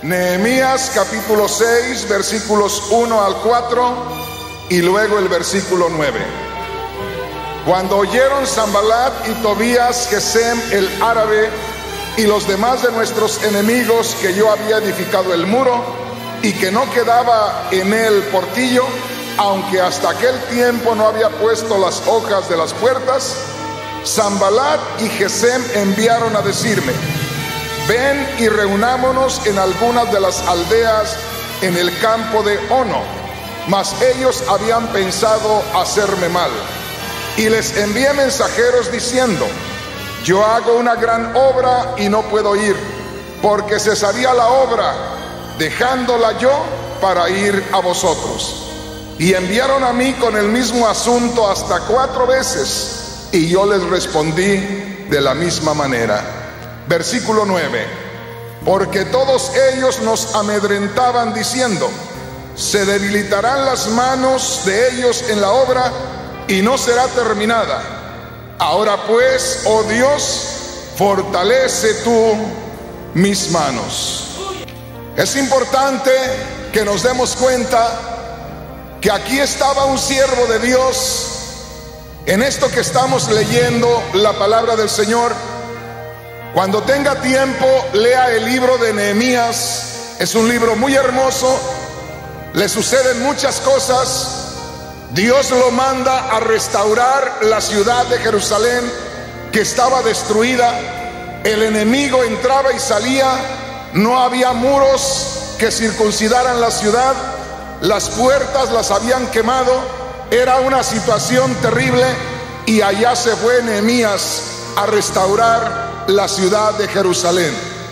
Nehemías capítulo 6, versículos 1 al 4 y luego el versículo 9. Cuando oyeron Sanballat y Tobías, Gesem el árabe y los demás de nuestros enemigos que yo había edificado el muro y que no quedaba en él portillo, aunque hasta aquel tiempo no había puesto las hojas de las puertas, Sanballat y Gesem enviaron a decirme: ven y reunámonos en algunas de las aldeas en el campo de Ono. Mas ellos habían pensado hacerme mal. Y les envié mensajeros diciendo: yo hago una gran obra y no puedo ir, porque cesaría la obra, dejándola yo para ir a vosotros. Y enviaron a mí con el mismo asunto hasta 4 veces, y yo les respondí de la misma manera. Versículo 9. Porque todos ellos nos amedrentaban diciendo: se debilitarán las manos de ellos en la obra y no será terminada. Ahora pues, oh Dios, fortalece tú mis manos. Es importante que nos demos cuenta que aquí estaba un siervo de Dios. En esto que estamos leyendo, la palabra del Señor, cuando tenga tiempo, lea el libro de Nehemías. Es un libro muy hermoso. Le suceden muchas cosas. Dios lo manda a restaurar la ciudad de Jerusalén, que estaba destruida. El enemigo entraba y salía. No había muros que circuncidaran la ciudad. Las puertas las habían quemado. Era una situación terrible. Y allá se fue Nehemías a restaurar la ciudad de Jerusalén.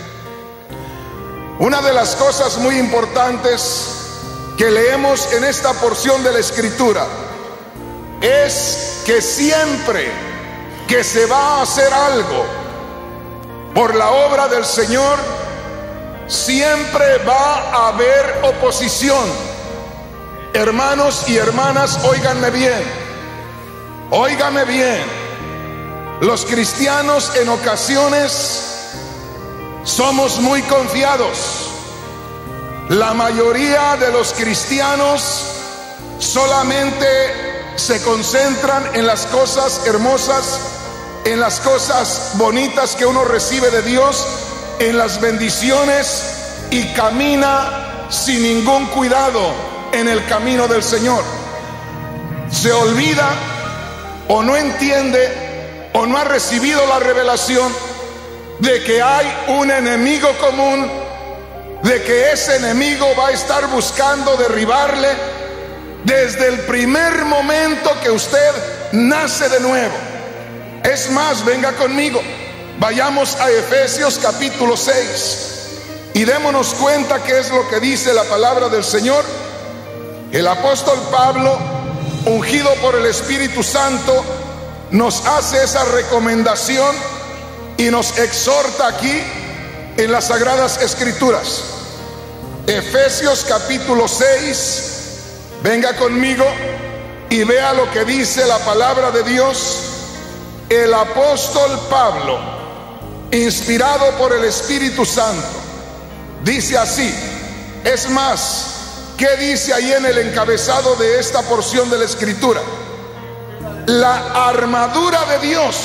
Una de las cosas muy importantes que leemos en esta porción de la Escritura es que siempre que se va a hacer algo por la obra del Señor, siempre va a haber oposición. Hermanos y hermanas, óiganme bien, óiganme bien. Los cristianos en ocasiones somos muy confiados. La mayoría de los cristianos solamente se concentran en las cosas hermosas, en las cosas bonitas que uno recibe de Dios, en las bendiciones, y camina sin ningún cuidado en el camino del Señor. Se olvida o no entiende o no ha recibido la revelación de que hay un enemigo común, de que ese enemigo va a estar buscando derribarle desde el primer momento que usted nace de nuevo. Es más, venga conmigo, vayamos a Efesios capítulo 6 y démonos cuenta qué es lo que dice la palabra del Señor. El apóstol Pablo, ungido por el Espíritu Santo, nos hace esa recomendación y nos exhorta aquí en las Sagradas Escrituras. Efesios capítulo 6, venga conmigo y vea lo que dice la palabra de Dios. El apóstol Pablo, inspirado por el Espíritu Santo, dice así. Es más, ¿qué dice ahí en el encabezado de esta porción de la Escritura? La armadura de Dios.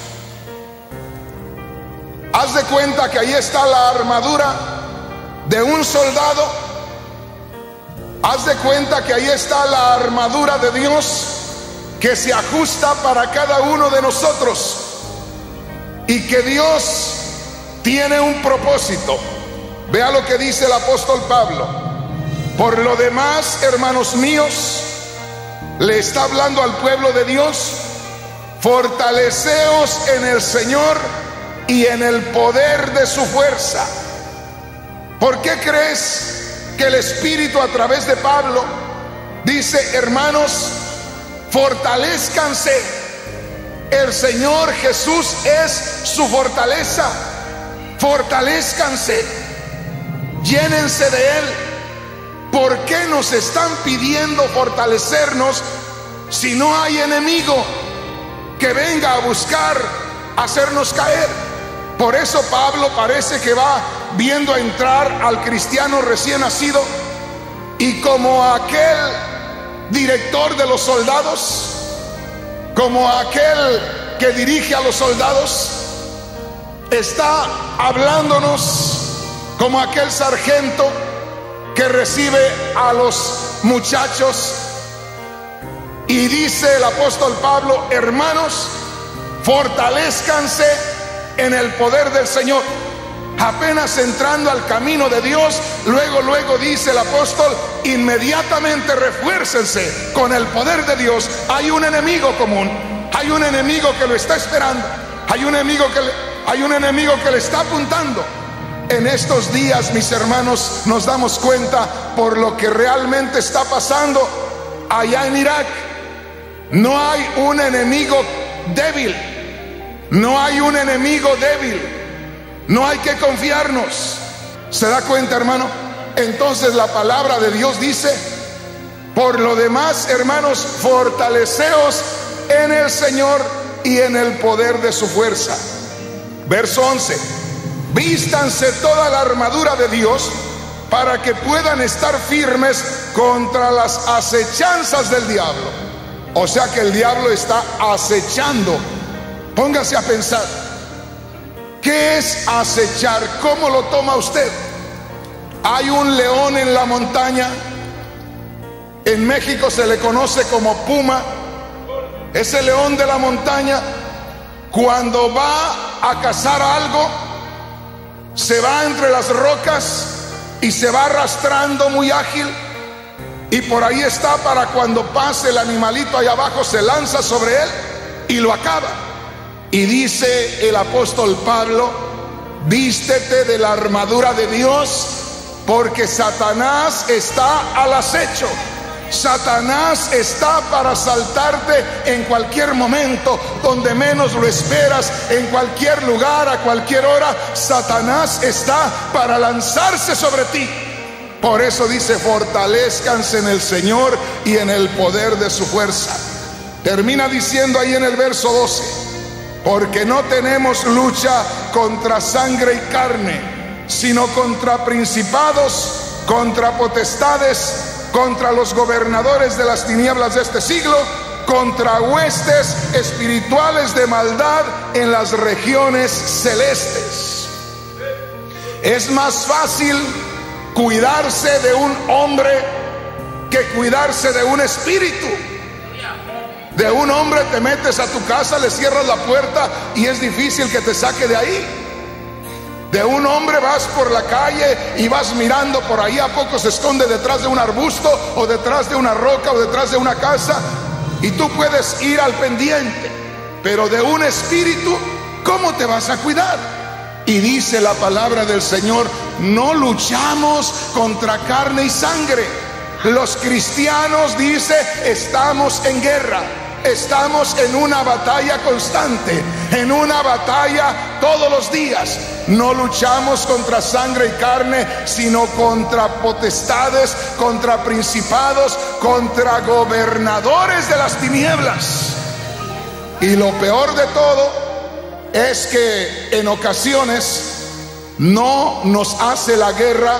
Haz de cuenta que ahí está la armadura de un soldado. Haz de cuenta que ahí está la armadura de Dios, que se ajusta para cada uno de nosotros, y que Dios tiene un propósito. Vea lo que dice el apóstol Pablo. Por lo demás, hermanos míos, le está hablando al pueblo de Dios: fortaleceos en el Señor y en el poder de su fuerza. ¿Por qué crees que el Espíritu a través de Pablo dice: hermanos, fortalezcanse? El Señor Jesús es su fortaleza. Fortalezcanse, llénense de Él. ¿Por qué nos están pidiendo fortalecernos si no hay enemigo que venga a buscar hacernos caer? Por eso Pablo parece que va viendo entrar al cristiano recién nacido, y como aquel director de los soldados, como aquel que dirige a los soldados, está hablándonos como aquel sargento que recibe a los muchachos. Y dice el apóstol Pablo: hermanos, fortalezcanse en el poder del Señor. Apenas entrando al camino de Dios, luego dice el apóstol: inmediatamente refuércense con el poder de Dios. Hay un enemigo común, hay un enemigo que lo está esperando, hay un enemigo que le está apuntando. En estos días, mis hermanos, nos damos cuenta por lo que realmente está pasando allá en Irak. No hay un enemigo débil, no hay un enemigo débil. No hay que confiarnos. ¿Se da cuenta, hermano? Entonces la palabra de Dios dice: por lo demás, hermanos, fortaleceos en el Señor y en el poder de su fuerza. Verso 11: vístanse toda la armadura de Dios para que puedan estar firmes contra las acechanzas del diablo. O sea que el diablo está acechando. Póngase a pensar, ¿qué es acechar? ¿Cómo lo toma usted? Hay un león en la montaña. En México se le conoce como puma. Ese león de la montaña, cuando va a cazar algo, se va entre las rocas y se va arrastrando muy ágil, y por ahí está para cuando pase el animalito allá abajo, se lanza sobre él y lo acaba. Y dice el apóstol Pablo: vístete de la armadura de Dios, porque Satanás está al acecho. Satanás está para asaltarte en cualquier momento, donde menos lo esperas, en cualquier lugar, a cualquier hora. Satanás está para lanzarse sobre ti. Por eso dice: fortalezcanse en el Señor y en el poder de su fuerza. Termina diciendo ahí en el verso 12: porque no tenemos lucha contra sangre y carne, sino contra principados, contra potestades, contra los gobernadores de las tinieblas de este siglo, contra huestes espirituales de maldad en las regiones celestes. Es más fácil cuidarse de un hombre que cuidarse de un espíritu. De un hombre te metes a tu casa, le cierras la puerta y es difícil que te saque de ahí. De un hombre vas por la calle y vas mirando por ahí, a poco se esconde detrás de un arbusto o detrás de una roca o detrás de una casa, y tú puedes ir al pendiente. Pero de un espíritu, ¿cómo te vas a cuidar? Y dice la palabra del Señor: no luchamos contra carne y sangre. Los cristianos, dice, estamos en guerra. Estamos en una batalla constante, en una batalla todos los días. No luchamos contra sangre y carne, sino contra potestades, contra principados, contra gobernadores de las tinieblas. Y lo peor de todo es que en ocasiones no nos hace la guerra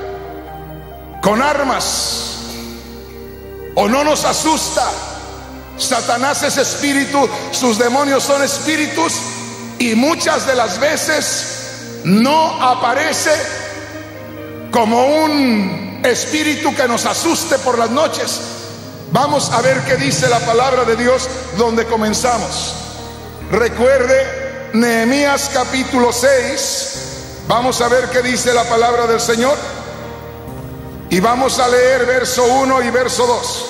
con armas, o no nos asusta. Satanás es espíritu, sus demonios son espíritus, y muchas de las veces no aparece como un espíritu que nos asuste por las noches. Vamos a ver qué dice la palabra de Dios donde comenzamos. Recuerde Nehemías capítulo 6. Vamos a ver qué dice la palabra del Señor, y vamos a leer verso 1 y verso 2.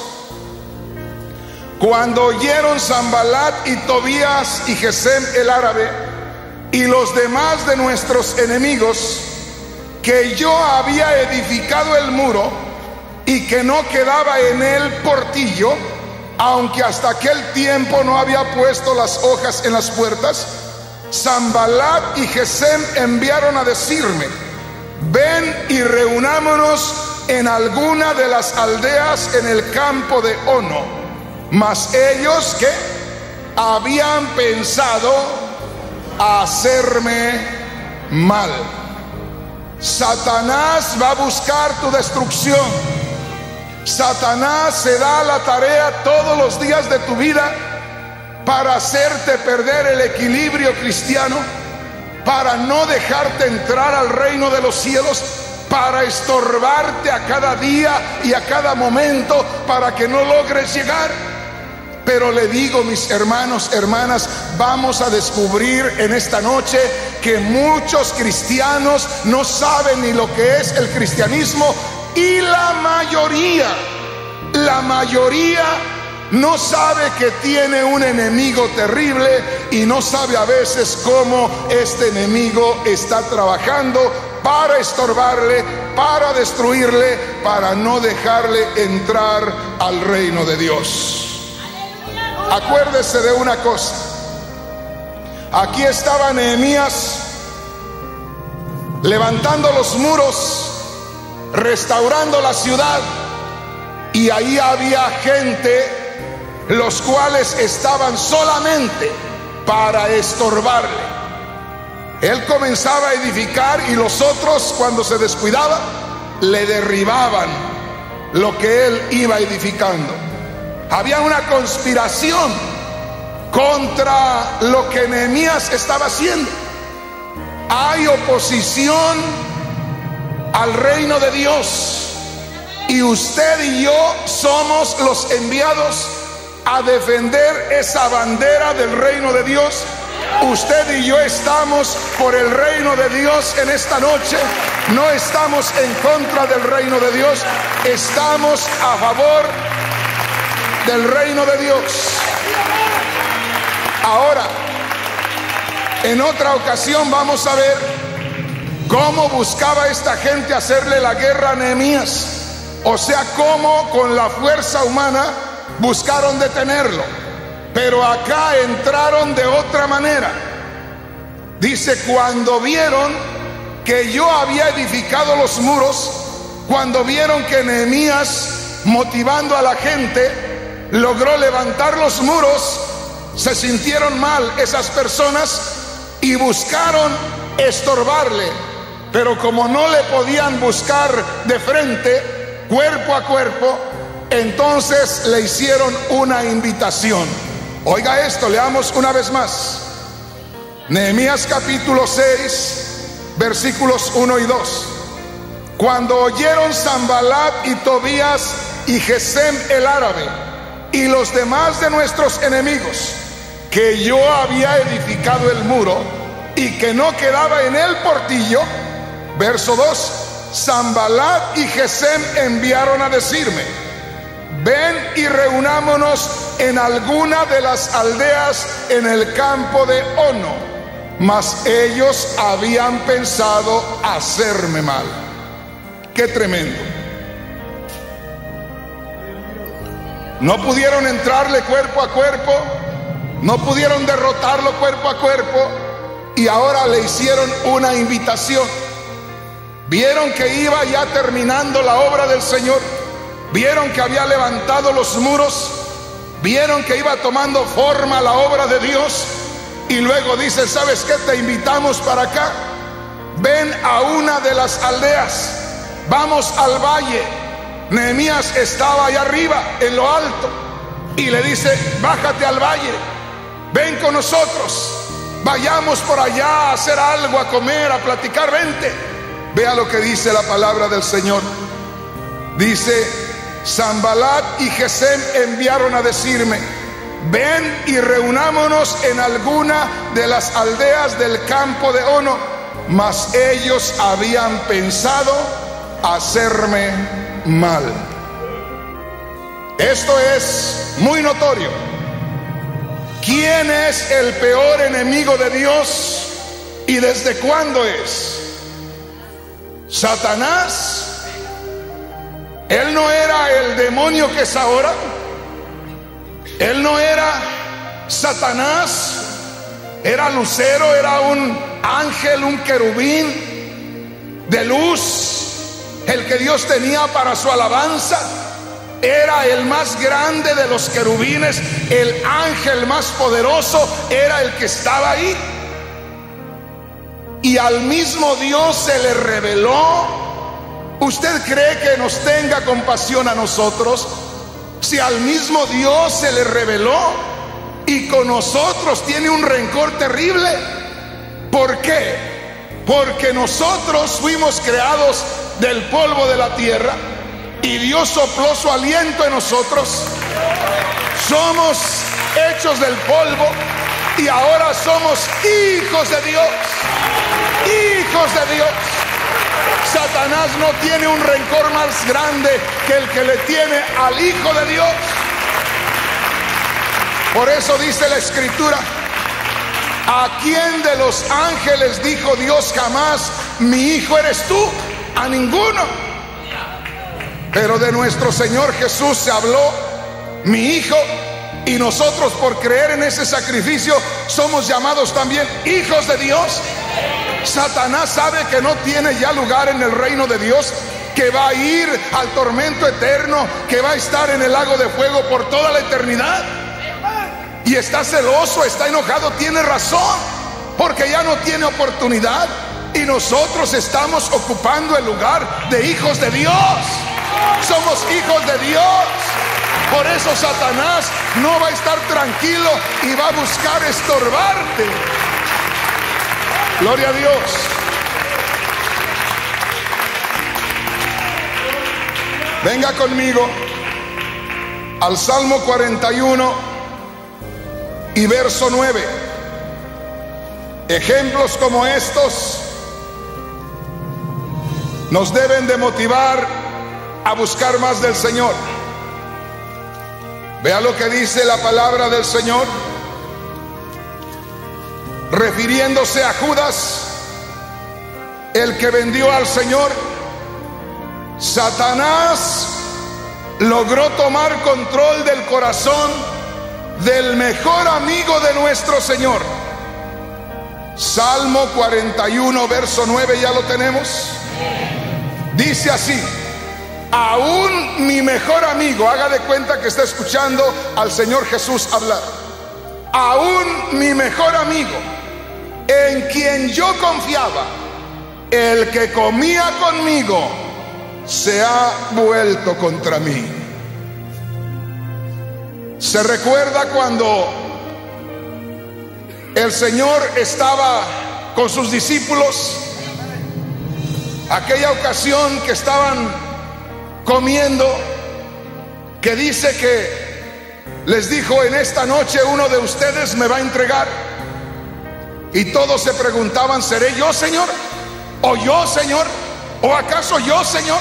Cuando oyeron Sanballat y Tobías y Gesem el árabe y los demás de nuestros enemigos que yo había edificado el muro y que no quedaba en él portillo, aunque hasta aquel tiempo no había puesto las hojas en las puertas, Sanballat y Gesem enviaron a decirme: ven y reunámonos en alguna de las aldeas en el campo de Ono. Mas ellos, ¿qué? Habían pensado hacerme mal. Satanás va a buscar tu destrucción. Satanás se da la tarea todos los días de tu vida para hacerte perder el equilibrio cristiano, para no dejarte entrar al reino de los cielos, para estorbarte a cada día y a cada momento para que no logres llegar. Pero le digo, mis hermanos, hermanas, vamos a descubrir en esta noche que muchos cristianos no saben ni lo que es el cristianismo, y la mayoría no sabe que tiene un enemigo terrible y no sabe a veces cómo este enemigo está trabajando para estorbarle, para destruirle, para no dejarle entrar al reino de Dios. Acuérdese de una cosa. Aquí estaba Nehemías levantando los muros, restaurando la ciudad, y ahí había gente los cuales estaban solamente para estorbarle. Él comenzaba a edificar y los otros, cuando se descuidaba, le derribaban lo que él iba edificando. Había una conspiración contra lo que Nehemías estaba haciendo. Hay oposición al reino de Dios, y usted y yo somos los enviados a defender esa bandera del reino de Dios. Usted y yo estamos por el reino de Dios en esta noche. No estamos en contra del reino de Dios, estamos a favor del reino de Dios. Ahora, en otra ocasión vamos a ver cómo buscaba esta gente hacerle la guerra a Nehemías. O sea, cómo con la fuerza humana buscaron detenerlo. Pero acá entraron de otra manera. Dice, cuando vieron que yo había edificado los muros, cuando vieron que Nehemías, motivando a la gente, logró levantar los muros, se sintieron mal esas personas y buscaron estorbarle. Pero como no le podían buscar de frente, cuerpo a cuerpo, entonces le hicieron una invitación. Oiga esto, leamos una vez más. Nehemías capítulo 6, versículos 1 y 2. Cuando oyeron Sanballat y Tobías y Gesem el árabe y los demás de nuestros enemigos que yo había edificado el muro y que no quedaba en el portillo, verso 2, Sanballat y Gesem enviaron a decirme: ven y reunámonos en alguna de las aldeas en el campo de Ono. Mas ellos habían pensado hacerme mal. Qué tremendo. No pudieron entrarle cuerpo a cuerpo, no pudieron derrotarlo cuerpo a cuerpo, y ahora le hicieron una invitación. Vieron que iba ya terminando la obra del Señor, vieron que había levantado los muros, vieron que iba tomando forma la obra de Dios, y luego dice: ¿sabes qué? Te invitamos para acá. Ven a una de las aldeas, vamos al valle. Nehemías estaba allá arriba en lo alto y le dice: bájate al valle, ven con nosotros, vayamos por allá a hacer algo, a comer, a platicar, vente. Vea lo que dice la palabra del Señor. Dice: Sanballat y Gesem enviaron a decirme: ven y reunámonos en alguna de las aldeas del campo de Ono. Mas ellos habían pensado hacerme mal. Esto es muy notorio. ¿Quién es el peor enemigo de Dios y desde cuándo es? Satanás. Él no era el demonio que es ahora. Él no era Satanás. Era Lucero, era un ángel, un querubín de luz, el que Dios tenía para su alabanza. Era el más grande de los querubines, el ángel más poderoso, era el que estaba ahí. y al mismo Dios se le reveló, ¿usted cree que nos tenga compasión a nosotros? Si al mismo Dios se le reveló y con nosotros tiene un rencor terrible. ¿Por qué? Porque nosotros fuimos creados del polvo de la tierra y Dios sopló su aliento en nosotros. Somos hechos del polvo y ahora somos hijos de Dios. Hijos de Dios. Satanás no tiene un rencor más grande que el que le tiene al Hijo de Dios. Por eso dice la Escritura: ¿a quién de los ángeles dijo Dios jamás, mi hijo eres tú? A ninguno. Pero de nuestro Señor Jesús se habló, mi hijo, y nosotros, por creer en ese sacrificio, somos llamados también hijos de Dios. Satanás sabe que no tiene ya lugar en el reino de Dios, que va a ir al tormento eterno, que va a estar en el lago de fuego por toda la eternidad. Y está celoso, está enojado, tiene razón, porque ya no tiene oportunidad. Y nosotros estamos ocupando el lugar de hijos de Dios. Somos hijos de Dios. Por eso Satanás no va a estar tranquilo y va a buscar estorbarte. Gloria a Dios. Venga conmigo al Salmo 41 y verso 9. Ejemplos como estos nos deben de motivar a buscar más del Señor. Vea lo que dice la palabra del Señor, refiriéndose a Judas, el que vendió al Señor. Satanás logró tomar control del corazón del mejor amigo de nuestro Señor. Salmo 41, verso 9, ¿ya lo tenemos? Dice así: aún mi mejor amigo, haga de cuenta que está escuchando al Señor Jesús hablar. Aún mi mejor amigo, en quien yo confiaba, el que comía conmigo, se ha vuelto contra mí. ¿Se recuerda cuando el Señor estaba con sus discípulos? Aquella ocasión que estaban comiendo, que dice que les dijo: en esta noche uno de ustedes me va a entregar. Y todos se preguntaban: ¿seré yo, Señor? ¿O yo, Señor? ¿O acaso yo, Señor?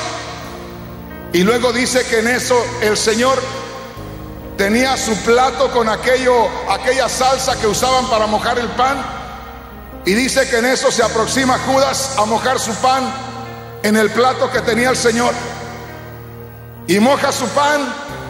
Y luego dice que en eso el Señor tenía su plato con aquella salsa que usaban para mojar el pan. Y dice que en eso se aproxima Judas a mojar su pan en el plato que tenía el Señor. Y moja su pan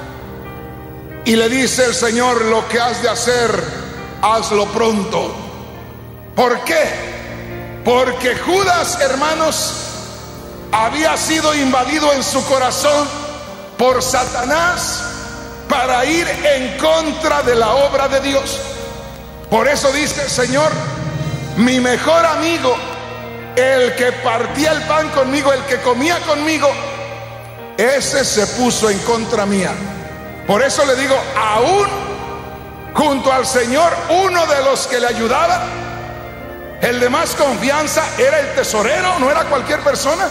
y le dice el Señor: lo que has de hacer, hazlo pronto. ¿Por qué? Porque Judas, hermanos, había sido invadido en su corazón por Satanás para ir en contra de la obra de Dios. Por eso dice el Señor: mi mejor amigo, el que partía el pan conmigo, el que comía conmigo, ese se puso en contra mía. Por eso le digo, aún junto al Señor, uno de los que le ayudaba, el de más confianza, era el tesorero, no era cualquier persona.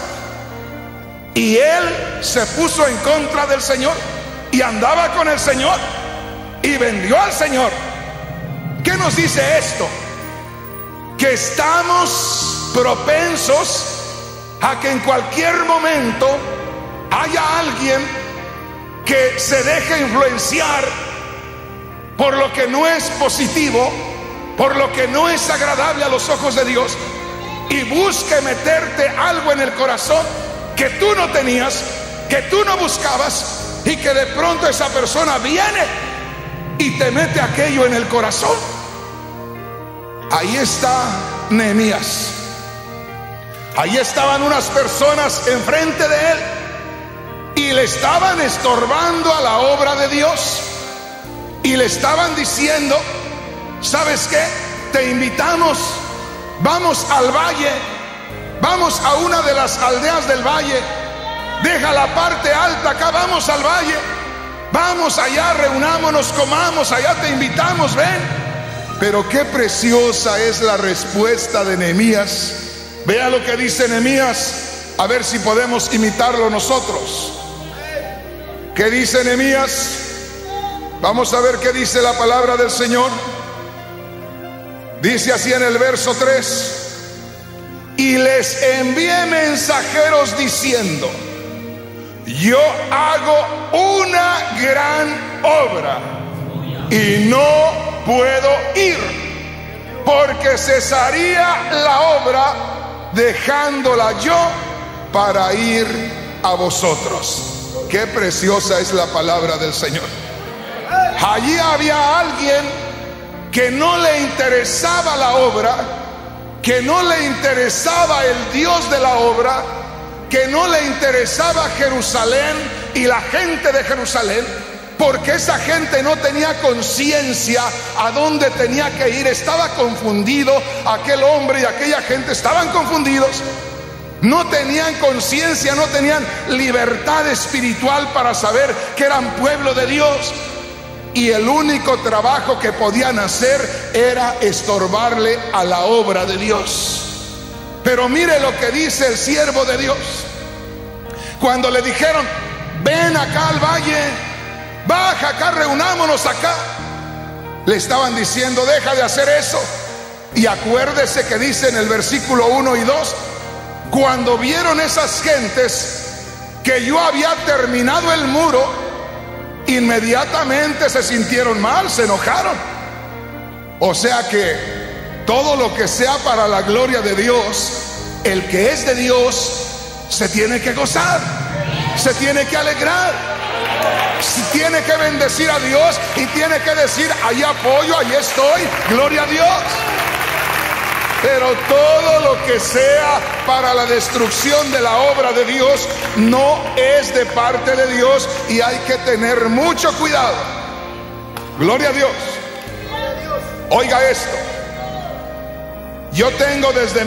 Y él se puso en contra del Señor y andaba con el Señor y vendió al Señor. ¿Qué nos dice esto? Que estamos propensos a que en cualquier momento haya alguien que se deje influenciar por lo que no es positivo, por lo que no es agradable a los ojos de Dios, y busque meterte algo en el corazón que tú no tenías, que tú no buscabas, y que de pronto esa persona viene y te mete aquello en el corazón. Ahí está Nehemías. Ahí estaban unas personas enfrente de él y le estaban estorbando a la obra de Dios, y le estaban diciendo: ¿sabes qué? Te invitamos Vamos al valle, vamos a una de las aldeas del valle, deja la parte alta acá, vamos al valle, vamos allá, reunámonos, comamos, allá te invitamos, ven. Pero qué preciosa es la respuesta de Nehemías. Vea lo que dice Nehemías, a ver si podemos imitarlo nosotros. ¿Qué dice Nehemías? Vamos a ver qué dice la palabra del Señor. Dice así en el verso 3: y les envié mensajeros diciendo: yo hago una gran obra y no puedo ir, porque cesaría la obra dejándola yo para ir a vosotros. Qué preciosa es la palabra del Señor. Allí había alguien que no le interesaba la obra, que no le interesaba el Dios de la obra, que no le interesaba Jerusalén y la gente de Jerusalén, porque esa gente no tenía conciencia a dónde tenía que ir. Estaba confundido, aquel hombre y aquella gente estaban confundidos, no tenían conciencia, no tenían libertad espiritual para saber que eran pueblo de Dios. Y el único trabajo que podían hacer era estorbarle a la obra de Dios. Pero mire lo que dice el siervo de Dios. Cuando le dijeron: ven acá al valle, baja acá, reunámonos acá, le estaban diciendo: deja de hacer eso. Y acuérdese que dice en el versículo 1 y 2: cuando vieron esas gentes que yo había terminado el muro, inmediatamente se sintieron mal, se enojaron. O sea que todo lo que sea para la gloria de Dios, el que es de Dios se tiene que gozar, se tiene que alegrar, tiene que bendecir a Dios y tiene que decir: ahí apoyo, ahí estoy, gloria a Dios. Pero todo lo que sea para la destrucción de la obra de Dios no es de parte de Dios, y hay que tener mucho cuidado. Gloria a Dios. Oiga esto: yo tengo desde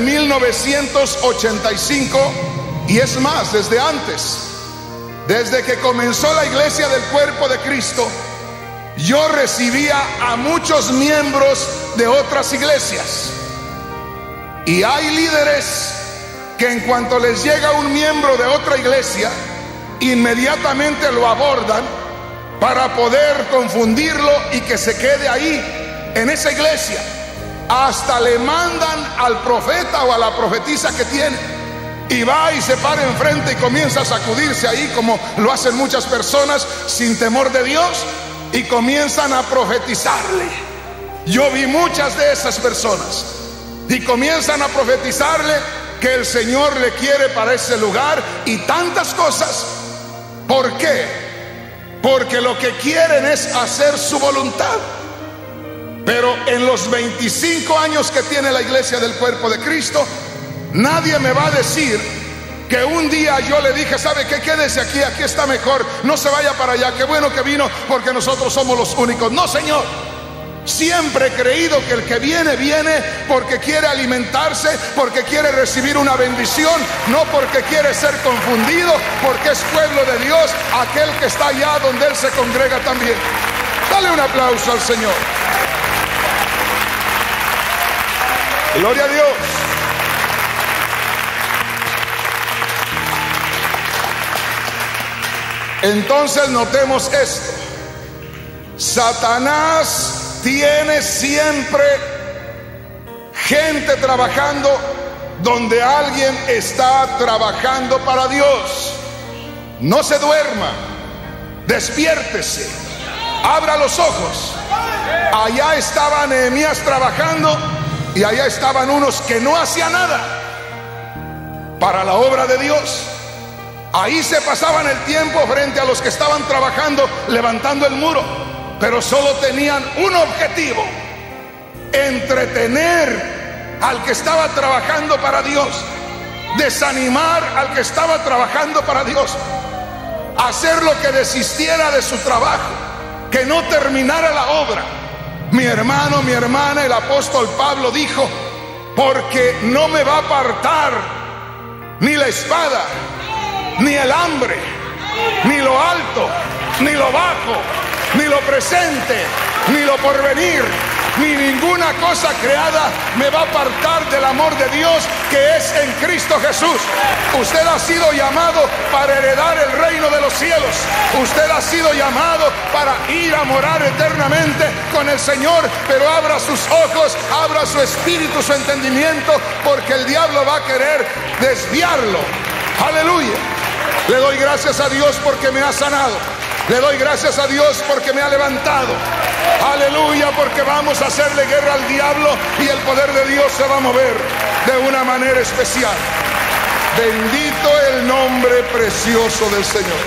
1985, y es más, desde antes, desde que comenzó la iglesia del cuerpo de Cristo, yo recibía a muchos miembros de otras iglesias. Y hay líderes que en cuanto les llega un miembro de otra iglesia, inmediatamente lo abordan para poder confundirlo y que se quede ahí en esa iglesia. Hasta le mandan al profeta o a la profetisa que tiene, y va y se para enfrente y comienza a sacudirse ahí, como lo hacen muchas personas sin temor de Dios, y comienzan a profetizarle. Yo vi muchas de esas personas, y comienzan a profetizarle que el Señor le quiere para ese lugar y tantas cosas. ¿Por qué? Porque lo que quieren es hacer su voluntad. Pero en los 25 años que tiene la iglesia del cuerpo de Cristo, nadie me va a decir que un día yo le dije: ¿sabe qué? Quédese aquí, aquí está mejor, no se vaya para allá, qué bueno que vino porque nosotros somos los únicos. No, Señor. Siempre he creído que el que viene, viene porque quiere alimentarse, porque quiere recibir una bendición, no porque quiere ser confundido, porque es pueblo de Dios, aquel que está allá donde Él se congrega también. Dale un aplauso al Señor. Gloria a Dios. Entonces notemos esto: Satanás tiene siempre gente trabajando donde alguien está trabajando para Dios. No se duerma, despiértese, abra los ojos. Allá estaba Nehemías trabajando, y allá estaban unos que no hacían nada para la obra de Dios. Ahí se pasaban el tiempo frente a los que estaban trabajando levantando el muro, pero solo tenían un objetivo: entretener al que estaba trabajando para Dios, desanimar al que estaba trabajando para Dios, hacerlo que desistiera de su trabajo, que no terminara la obra. Mi hermano, mi hermana, el apóstol Pablo dijo: porque no me va a apartar ni la espada, ni el hambre, ni lo alto, ni lo bajo, ni lo presente, ni lo porvenir, ni ninguna cosa creada me va a apartar del amor de Dios que es en Cristo Jesús. Usted ha sido llamado para heredar el reino de los cielos. Usted ha sido llamado para ir a morar eternamente con el Señor, pero abra sus ojos, abra su espíritu, su entendimiento, porque el diablo va a querer desviarlo. Aleluya. Le doy gracias a Dios porque me ha sanado. Le doy gracias a Dios porque me ha levantado. Aleluya, porque vamos a hacerle guerra al diablo y el poder de Dios se va a mover de una manera especial. Bendito el nombre precioso del Señor.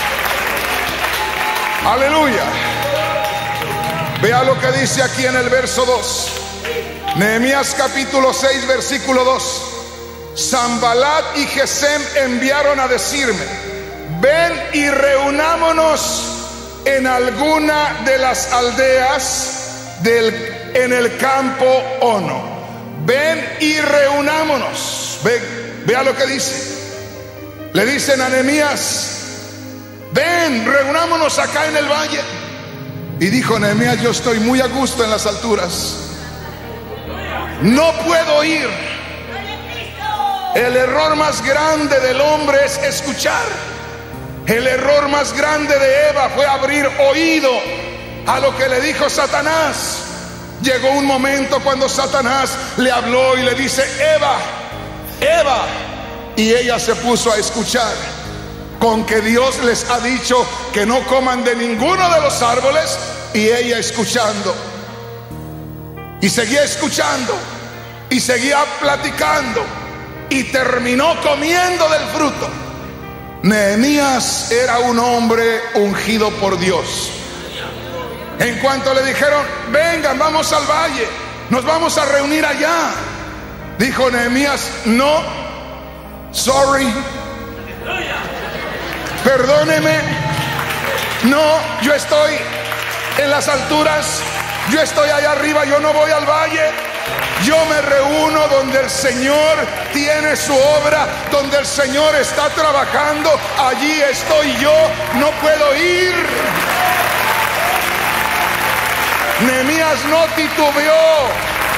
Aleluya. Vea lo que dice aquí en el verso 2. Nehemías capítulo 6 versículo 2. Sanballat y Gesem enviaron a decirme: ven y reunámonos en alguna de las aldeas en el campo Ono. Ven y reunámonos. Vea lo que dice. Le dicen a Nehemías: ven, reunámonos acá en el valle. Y dijo Nehemías: yo estoy muy a gusto en las alturas, no puedo ir. El error más grande del hombre es escuchar. El error más grande de Eva fue abrir oído a lo que le dijo Satanás. Llegó un momento cuando Satanás le habló y le dice: Eva, Eva. Y ella se puso a escuchar. Con que Dios les ha dicho que no coman de ninguno de los árboles, y ella escuchando. Y seguía escuchando. Y seguía platicando. Y terminó comiendo del fruto. Nehemías era un hombre ungido por Dios. En cuanto le dijeron: vengan, vamos al valle, nos vamos a reunir allá, dijo Nehemías: no, sorry, perdóneme, no, yo estoy en las alturas, yo estoy allá arriba, yo no voy al valle. Yo me reúno donde el Señor tiene su obra, donde el Señor está trabajando. Allí estoy yo, no puedo ir. Nehemías no titubeó.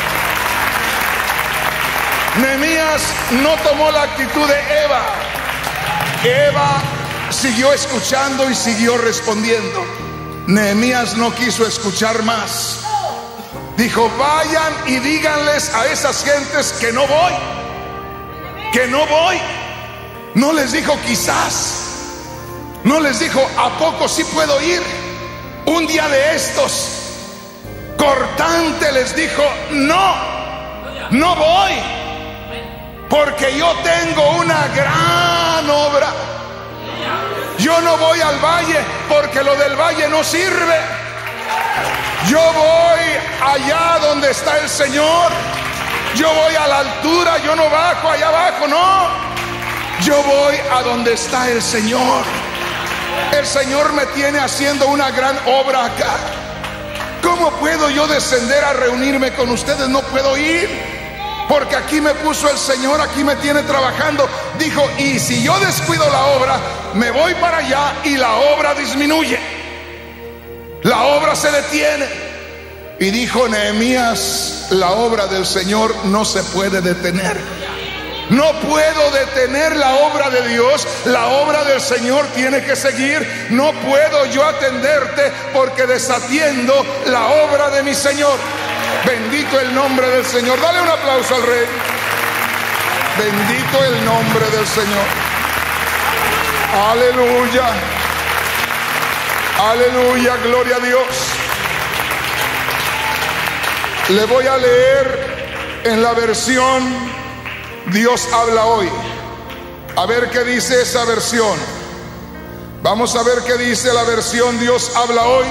Nehemías no tomó la actitud de Eva. Eva siguió escuchando y siguió respondiendo. Nehemías no quiso escuchar más. Dijo: vayan y díganles a esas gentes que no voy, que no voy. No les dijo quizás, no les dijo a poco sí puedo ir. Un día de estos, cortante, les dijo: no, no voy, porque yo tengo una gran obra. Yo no voy al valle porque lo del valle no sirve. Yo voy allá donde está el Señor. Yo voy a la altura, yo no bajo allá abajo, no. Yo voy a donde está el Señor. El Señor me tiene haciendo una gran obra acá. ¿Cómo puedo yo descender a reunirme con ustedes? No puedo ir, porque aquí me puso el Señor, aquí me tiene trabajando. Dijo: y si yo descuido la obra, me voy para allá y la obra disminuye. La obra se detiene. Y dijo Nehemías: la obra del Señor no se puede detener. No puedo detener la obra de Dios. La obra del Señor tiene que seguir. No puedo yo atenderte porque desatiendo la obra de mi Señor. Bendito el nombre del Señor. Dale un aplauso al Rey. Bendito el nombre del Señor. Aleluya. Aleluya, gloria a Dios. Le voy a leer en la versión Dios habla hoy. A ver qué dice esa versión. Vamos a ver qué dice la versión Dios habla hoy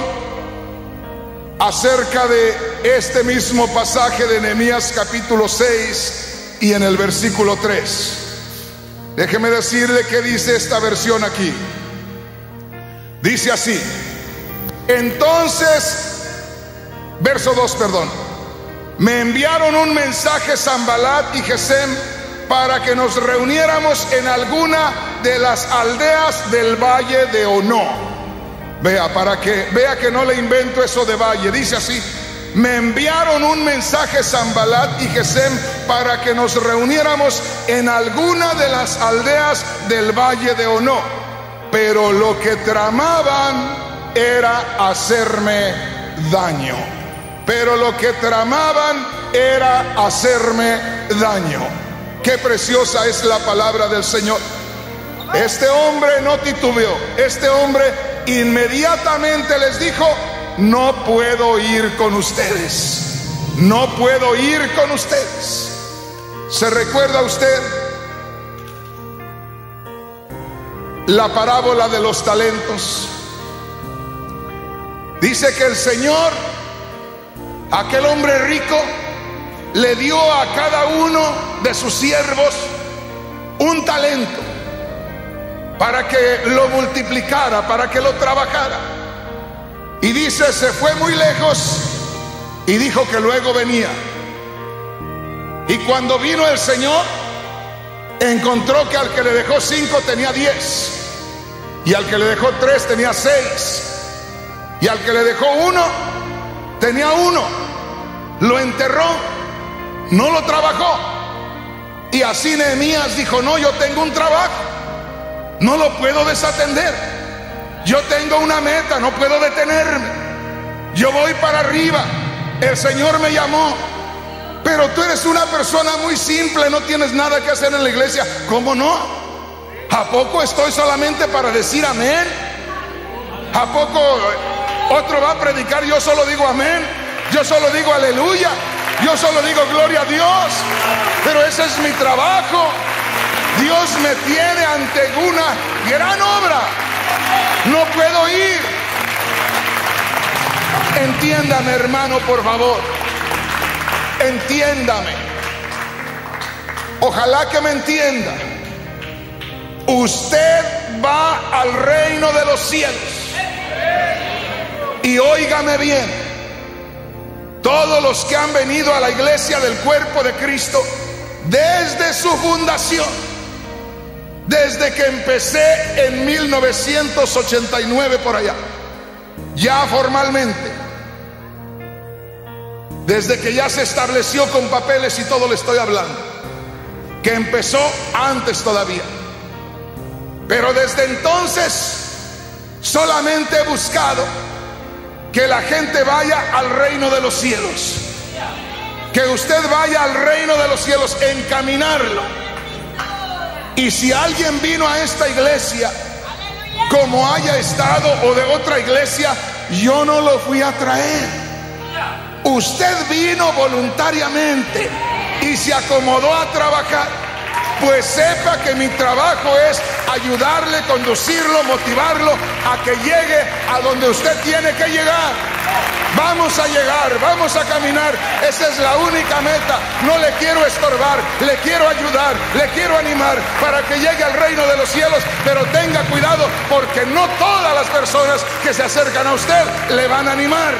acerca de este mismo pasaje de Nehemías capítulo 6 y en el versículo 3. Déjeme decirle qué dice esta versión aquí. Dice así: entonces, verso 2, perdón. me enviaron un mensaje Sanbalat y Gesem para que nos reuniéramos en alguna de las aldeas del valle de Ono. Vea, para que vea que no le invento eso de valle. Dice así: me enviaron un mensaje Sanbalat y Gesem para que nos reuniéramos en alguna de las aldeas del valle de Ono, pero lo que tramaban era hacerme daño. Pero lo que tramaban era hacerme daño. Qué preciosa es la palabra del Señor. Este hombre no titubeó. Este hombre inmediatamente les dijo: no puedo ir con ustedes. No puedo ir con ustedes. ¿Se recuerda usted la parábola de los talentos? Dice que el Señor, aquel hombre rico, le dio a cada uno de sus siervos un talento para que lo multiplicara, para que lo trabajara. Y dice, se fue muy lejos y dijo que luego venía. Y cuando vino el Señor, encontró que al que le dejó 5 tenía 10, y al que le dejó 3 tenía 6, y al que le dejó 1 tenía 1. Lo enterró, no lo trabajó. Y así Nehemías dijo: no, yo tengo un trabajo, no lo puedo desatender. Yo tengo una meta, no puedo detenerme. Yo voy para arriba. El Señor me llamó. Pero tú eres una persona muy simple, no tienes nada que hacer en la iglesia. ¿Cómo no? ¿A poco estoy solamente para decir amén? ¿A poco otro va a predicar? Yo solo digo amén. Yo solo digo aleluya. Yo solo digo gloria a Dios. Pero ese es mi trabajo. Dios me tiene ante una gran obra. No puedo ir. Entiéndame, hermano, por favor. Entiéndame. Ojalá que me entienda. Usted va al reino de los cielos. Y óigame bien: todos los que han venido a la iglesia del cuerpo de Cristo desde su fundación, desde que empecé en 1989 por allá, ya formalmente, desde que ya se estableció con papeles y todo, le estoy hablando, que empezó antes todavía. Pero desde entonces solamente he buscado que la gente vaya al reino de los cielos, que usted vaya al reino de los cielos, encaminarlo. Y si alguien vino a esta iglesia como haya estado o de otra iglesia, yo no lo fui a traer. Usted vino voluntariamente y se acomodó a trabajar. Pues sepa que mi trabajo es ayudarle, conducirlo, motivarlo a que llegue a donde usted tiene que llegar. Vamos a llegar, vamos a caminar. Esa es la única meta. No le quiero estorbar, le quiero ayudar, le quiero animar para que llegue al reino de los cielos. Pero tenga cuidado, porque no todas las personas que se acercan a usted le van a animar.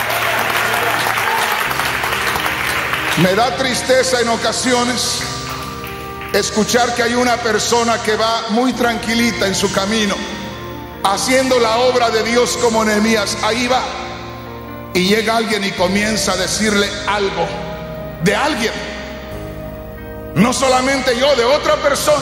Me da tristeza en ocasiones escuchar que hay una persona que va muy tranquilita en su camino, haciendo la obra de Dios como Nehemías. Ahí va, y llega alguien y comienza a decirle algo de alguien, no solamente yo, de otra persona.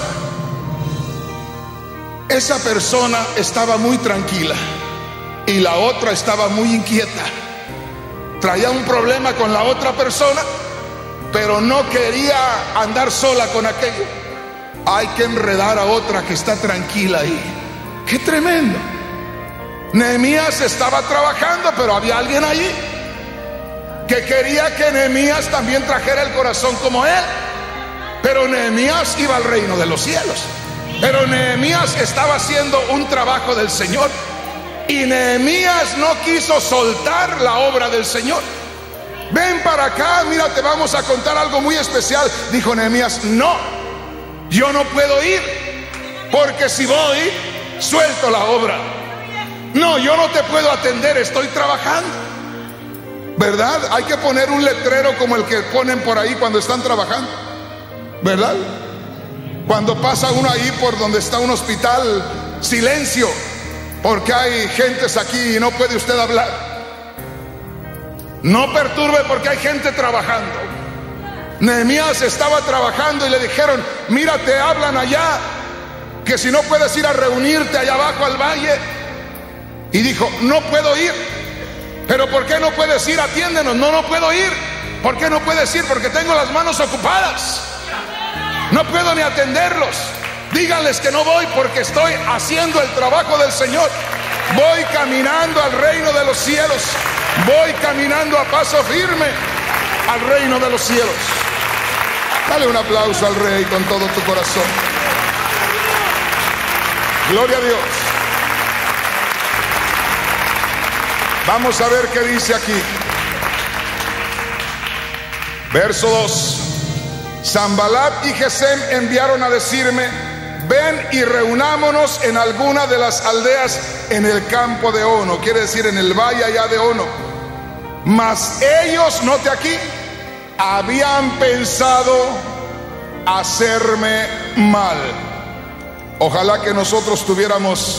Esa persona estaba muy tranquila y la otra estaba muy inquieta. Traía un problema con la otra persona, pero no quería andar sola con aquello. Hay que enredar a otra que está tranquila ahí. ¡Qué tremendo! Nehemías estaba trabajando, pero había alguien allí que quería que Nehemías también trajera el corazón como él. Pero Nehemías iba al reino de los cielos. Pero Nehemías estaba haciendo un trabajo del Señor. Y Nehemías no quiso soltar la obra del Señor. Ven para acá, mira, te vamos a contar algo muy especial. Dijo Nehemías: no, yo no puedo ir, porque si voy, suelto la obra. No, yo no te puedo atender, estoy trabajando. ¿verdad? Hay que poner un letrero como el que ponen por ahí cuando están trabajando, ¿verdad? Cuando pasa uno ahí por donde está un hospital, silencio, porque hay gentes aquí y no puede usted hablar. No perturbe porque hay gente trabajando. Nehemías estaba trabajando y le dijeron: mira, te hablan allá, que si no puedes ir a reunirte allá abajo al valle. Y dijo: no puedo ir. ¿Pero por qué no puedes ir? Atiéndenos. No puedo ir. ¿Por qué no puedes ir? Porque tengo las manos ocupadas, no puedo ni atenderlos. Díganles que no voy porque estoy haciendo el trabajo del Señor. Voy caminando al reino de los cielos. Voy caminando a paso firme al reino de los cielos. Dale un aplauso al Rey con todo tu corazón. Gloria a Dios. Vamos a ver qué dice aquí. Verso 2. Sanballat y Gesem enviaron a decirme: ven y reunámonos en alguna de las aldeas en el campo de Ono. Quiere decir en el valle allá de Ono. Mas ellos, note aquí, habían pensado hacerme mal. Ojalá que nosotros tuviéramos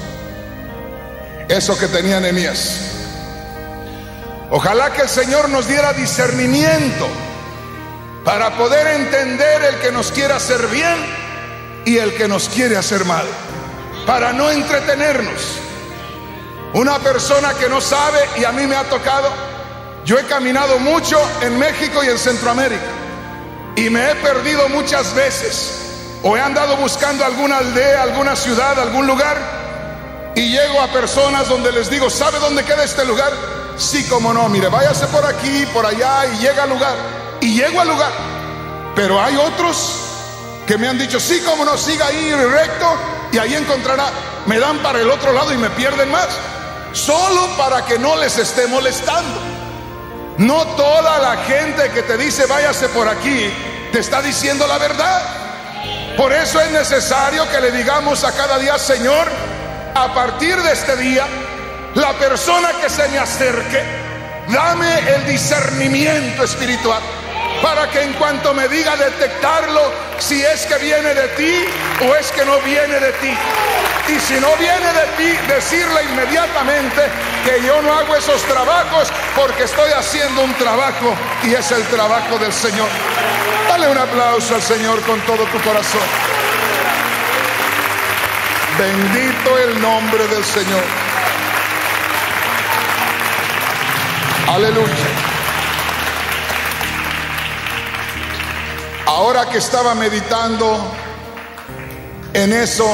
eso que tenía Nehemías. Ojalá que el Señor nos diera discernimiento para poder entender el que nos quiere hacer bien y el que nos quiere hacer mal, para no entretenernos. Una persona que no sabe, y a mí me ha tocado, yo he caminado mucho en México y en Centroamérica y me he perdido muchas veces, o he andado buscando alguna aldea, alguna ciudad, algún lugar, y llego a personas donde les digo: ¿sabe dónde queda este lugar? Sí, cómo no, mire, váyase por aquí, por allá, y llega al lugar. Y llego al lugar. Pero hay otros que me han dicho: sí, cómo no, siga ahí recto y ahí encontrará. Me dan para el otro lado y me pierden más, solo para que no les esté molestando. No toda la gente que te dice váyase por aquí te está diciendo la verdad. Por eso es necesario que le digamos a cada día: Señor, a partir de este día, la persona que se me acerque, dame el discernimiento espiritual, para que en cuanto me diga detectarlo, si es que viene de ti o es que no viene de ti. Y si no viene de ti, decirle inmediatamente que yo no hago esos trabajos porque estoy haciendo un trabajo y es el trabajo del Señor. Dale un aplauso al Señor con todo tu corazón. Bendito el nombre del Señor. Aleluya. Ahora que estaba meditando en eso,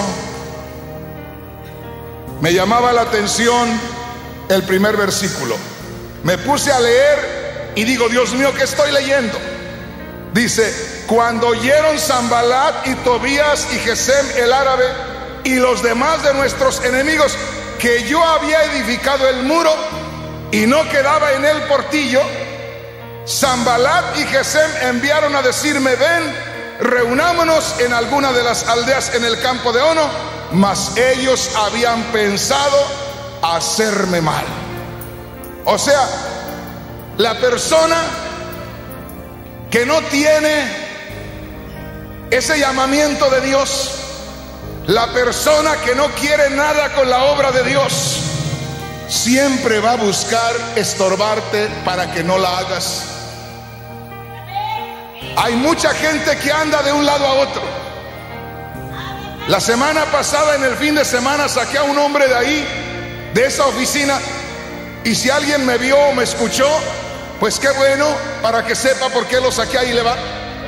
me llamaba la atención el primer versículo. Me puse a leer y digo: Dios mío, ¿qué estoy leyendo? Dice: cuando oyeron Sanballat y Tobías y Gesem el árabe y los demás de nuestros enemigos que yo había edificado el muro y no quedaba en él portillo, Sanballat y Gesem enviaron a decirme: ven, reunámonos en alguna de las aldeas en el campo de Ono. Mas ellos habían pensado hacerme mal. O sea, la persona que no tiene ese llamamiento de Dios, la persona que no quiere nada con la obra de Dios, siempre va a buscar estorbarte para que no la hagas. Hay mucha gente que anda de un lado a otro. La semana pasada, en el fin de semana, saqué a un hombre de ahí, de esa oficina, y si alguien me vio o me escuchó, pues qué bueno, para que sepa por qué lo saqué. Ahí le va.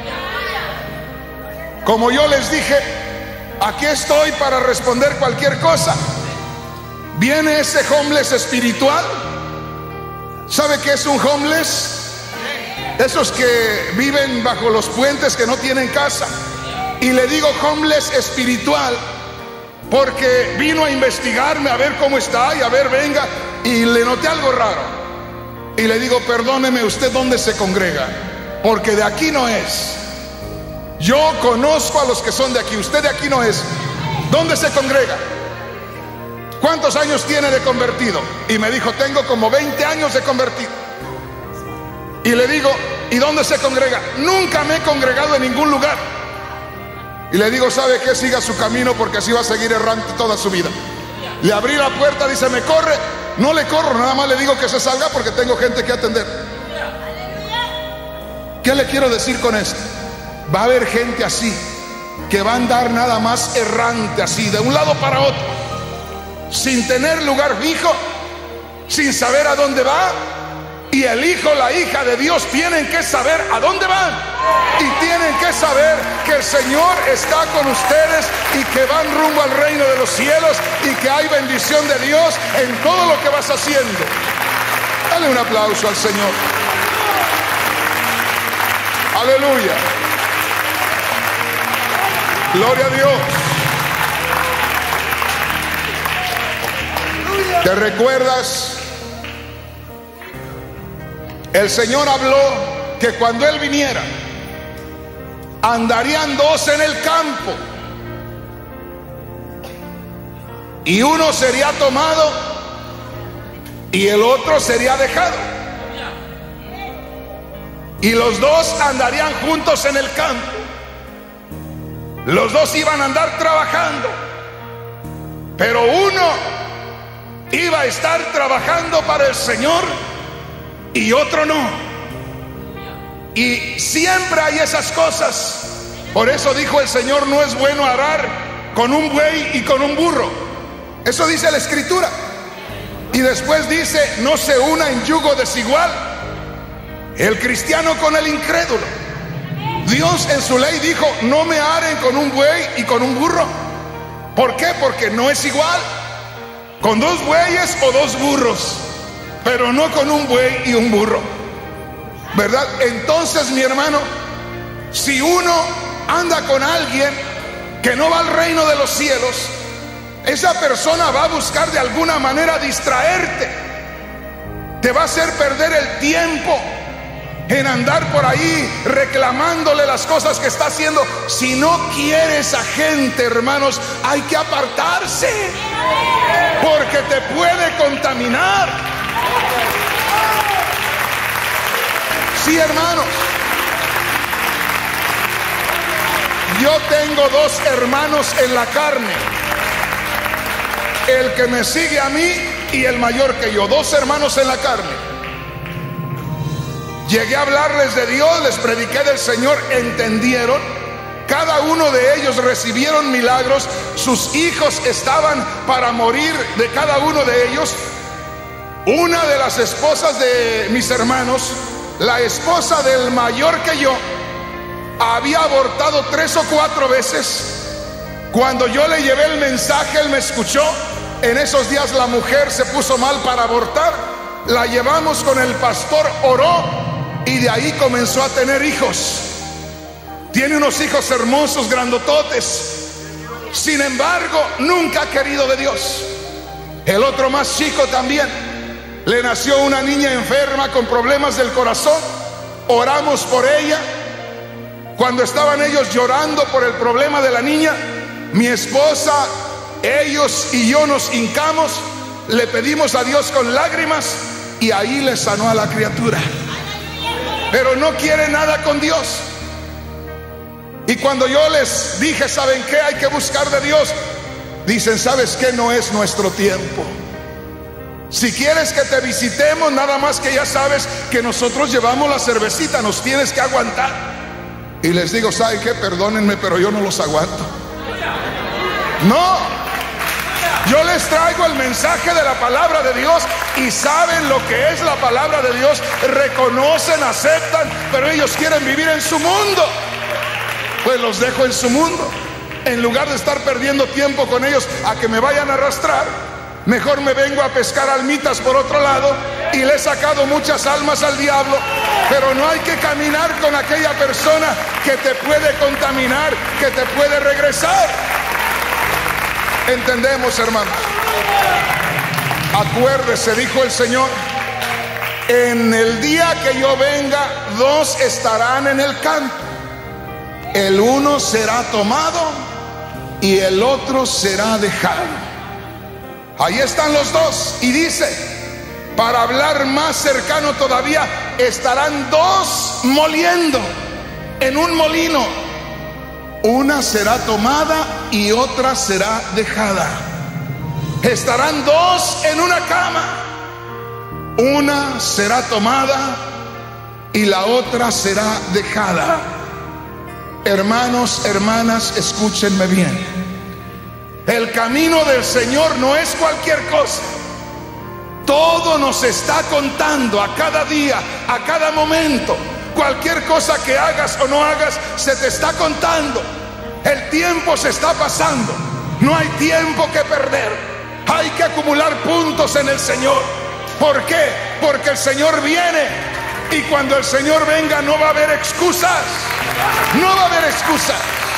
Como yo les dije, aquí estoy para responder cualquier cosa. Viene ese homeless espiritual. ¿Sabe qué es un homeless? Esos que viven bajo los puentes, que no tienen casa. Y le digo homeless espiritual porque vino a investigarme, a ver cómo está, y a ver, venga, y le noté algo raro. Y le digo: perdóneme, ¿usted dónde se congrega? Porque de aquí no es. Yo conozco a los que son de aquí, usted de aquí no es. ¿Dónde se congrega? ¿Cuántos años tiene de convertido? Y me dijo: tengo como 20 años de convertido. Y le digo, ¿y dónde se congrega? Nunca me he congregado en ningún lugar. Y le digo, ¿sabe qué? Siga su camino, porque así va a seguir errante toda su vida. Le abrí la puerta, dice, ¿me corre? No le corro, nada más le digo que se salga porque tengo gente que atender. ¿Qué le quiero decir con esto? Va a haber gente así, que va a andar nada más errante así, de un lado para otro, sin tener lugar fijo, sin saber a dónde va. Y el hijo, la hija de Dios tienen que saber a dónde van. Y tienen que saber que el Señor está con ustedes y que van rumbo al reino de los cielos y que hay bendición de Dios en todo lo que vas haciendo. Dale un aplauso al Señor. Aleluya. Gloria a Dios. ¿Te recuerdas? El Señor habló que cuando Él viniera, andarían dos en el campo, y uno sería tomado y el otro sería dejado. Y los dos andarían juntos en el campo. Los dos iban a andar trabajando, pero uno iba a estar trabajando para el Señor y otro no. Y siempre hay esas cosas. Por eso dijo el Señor, no es bueno arar con un buey y con un burro. Eso dice la Escritura. Y después dice, no se una en yugo desigual el cristiano con el incrédulo. Dios en su ley dijo, no me aren con un buey y con un burro. ¿Por qué? Porque no es igual con dos bueyes o dos burros, pero no con un buey y un burro, ¿verdad? Entonces, mi hermano, si uno anda con alguien que no va al reino de los cielos, esa persona va a buscar de alguna manera distraerte. Te va a hacer perder el tiempo en andar por ahí reclamándole las cosas que está haciendo. Si no quiere esa gente, hermanos, hay que apartarse, porque te puede contaminar. Sí, hermanos. Yo tengo dos hermanos en la carne, el que me sigue a mí y el mayor que yo, dos hermanos en la carne. Llegué a hablarles de Dios, les prediqué del Señor, entendieron. Cada uno de ellos recibieron milagros. Sus hijos estaban para morir de cada uno de ellos. Una de las esposas de mis hermanos, la esposa del mayor que yo, había abortado 3 o 4 veces. Cuando yo le llevé el mensaje, él me escuchó. En esos días la mujer se puso mal para abortar. La llevamos con el pastor, oró, y de ahí comenzó a tener hijos. Tiene unos hijos hermosos, grandototes. Sin embargo, nunca ha querido de Dios. El otro más chico también, le nació una niña enferma con problemas del corazón. Oramos por ella. Cuando estaban ellos llorando por el problema de la niña, mi esposa, ellos y yo nos hincamos, le pedimos a Dios con lágrimas y ahí le sanó a la criatura. Pero no quiere nada con Dios. Y cuando yo les dije, ¿saben qué? Hay que buscar de Dios. Dicen, ¿sabes qué? No es nuestro tiempo. Si quieres que te visitemos, nada más que ya sabes que nosotros llevamos la cervecita, nos tienes que aguantar. Y les digo, ¿saben qué? Perdónenme, pero yo no los aguanto. No, yo les traigo el mensaje de la palabra de Dios y saben lo que es la palabra de Dios, reconocen, aceptan, pero ellos quieren vivir en su mundo. Pues los dejo en su mundo. En lugar de estar perdiendo tiempo con ellos a que me vayan a arrastrar, mejor me vengo a pescar almitas por otro lado y le he sacado muchas almas al diablo. Pero no hay que caminar con aquella persona que te puede contaminar, que te puede regresar. ¿Entendemos, hermanos? Acuérdese, dijo el Señor, en el día que yo venga, 2 estarán en el campo. El uno será tomado y el otro será dejado. Ahí están los dos. Y dice, para hablar más cercano todavía, estarán dos moliendo en un molino. Una será tomada y otra será dejada. Estarán dos en una cama. Una será tomada y la otra será dejada. Hermanos, hermanas, escúchenme bien. El camino del Señor no es cualquier cosa. Todo nos está contando a cada día, a cada momento. Cualquier cosa que hagas o no hagas, se te está contando. El tiempo se está pasando. No hay tiempo que perder. Hay que acumular puntos en el Señor. ¿Por qué? Porque el Señor viene. Y cuando el Señor venga no va a haber excusas. No va a haber excusas.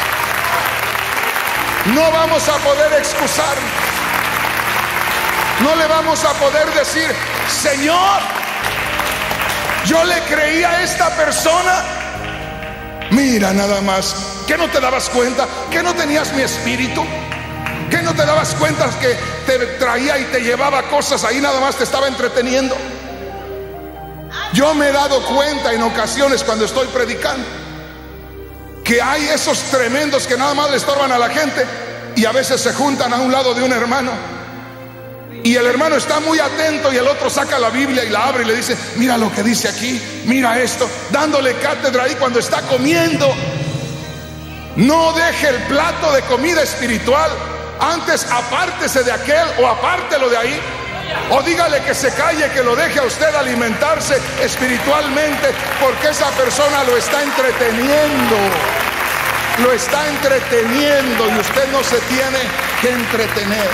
No vamos a poder excusarnos. No le vamos a poder decir: Señor, yo le creí a esta persona. Mira nada más, ¿que no te dabas cuenta? ¿Que no tenías mi espíritu? ¿Que no te dabas cuenta que te traía y te llevaba cosas ahí, nada más te estaba entreteniendo? Yo me he dado cuenta en ocasiones cuando estoy predicando que hay esos tremendos que nada más le estorban a la gente, y a veces se juntan a un lado de un hermano y el hermano está muy atento y el otro saca la Biblia y la abre y le dice: mira lo que dice aquí, mira esto, dándole cátedra ahí cuando está comiendo. No deje el plato de comida espiritual. Antes apártese de aquel o apártelo de ahí, o dígale que se calle, que lo deje a usted alimentarse espiritualmente, porque esa persona lo está entreteniendo. Lo está entreteniendo y usted no se tiene que entretener.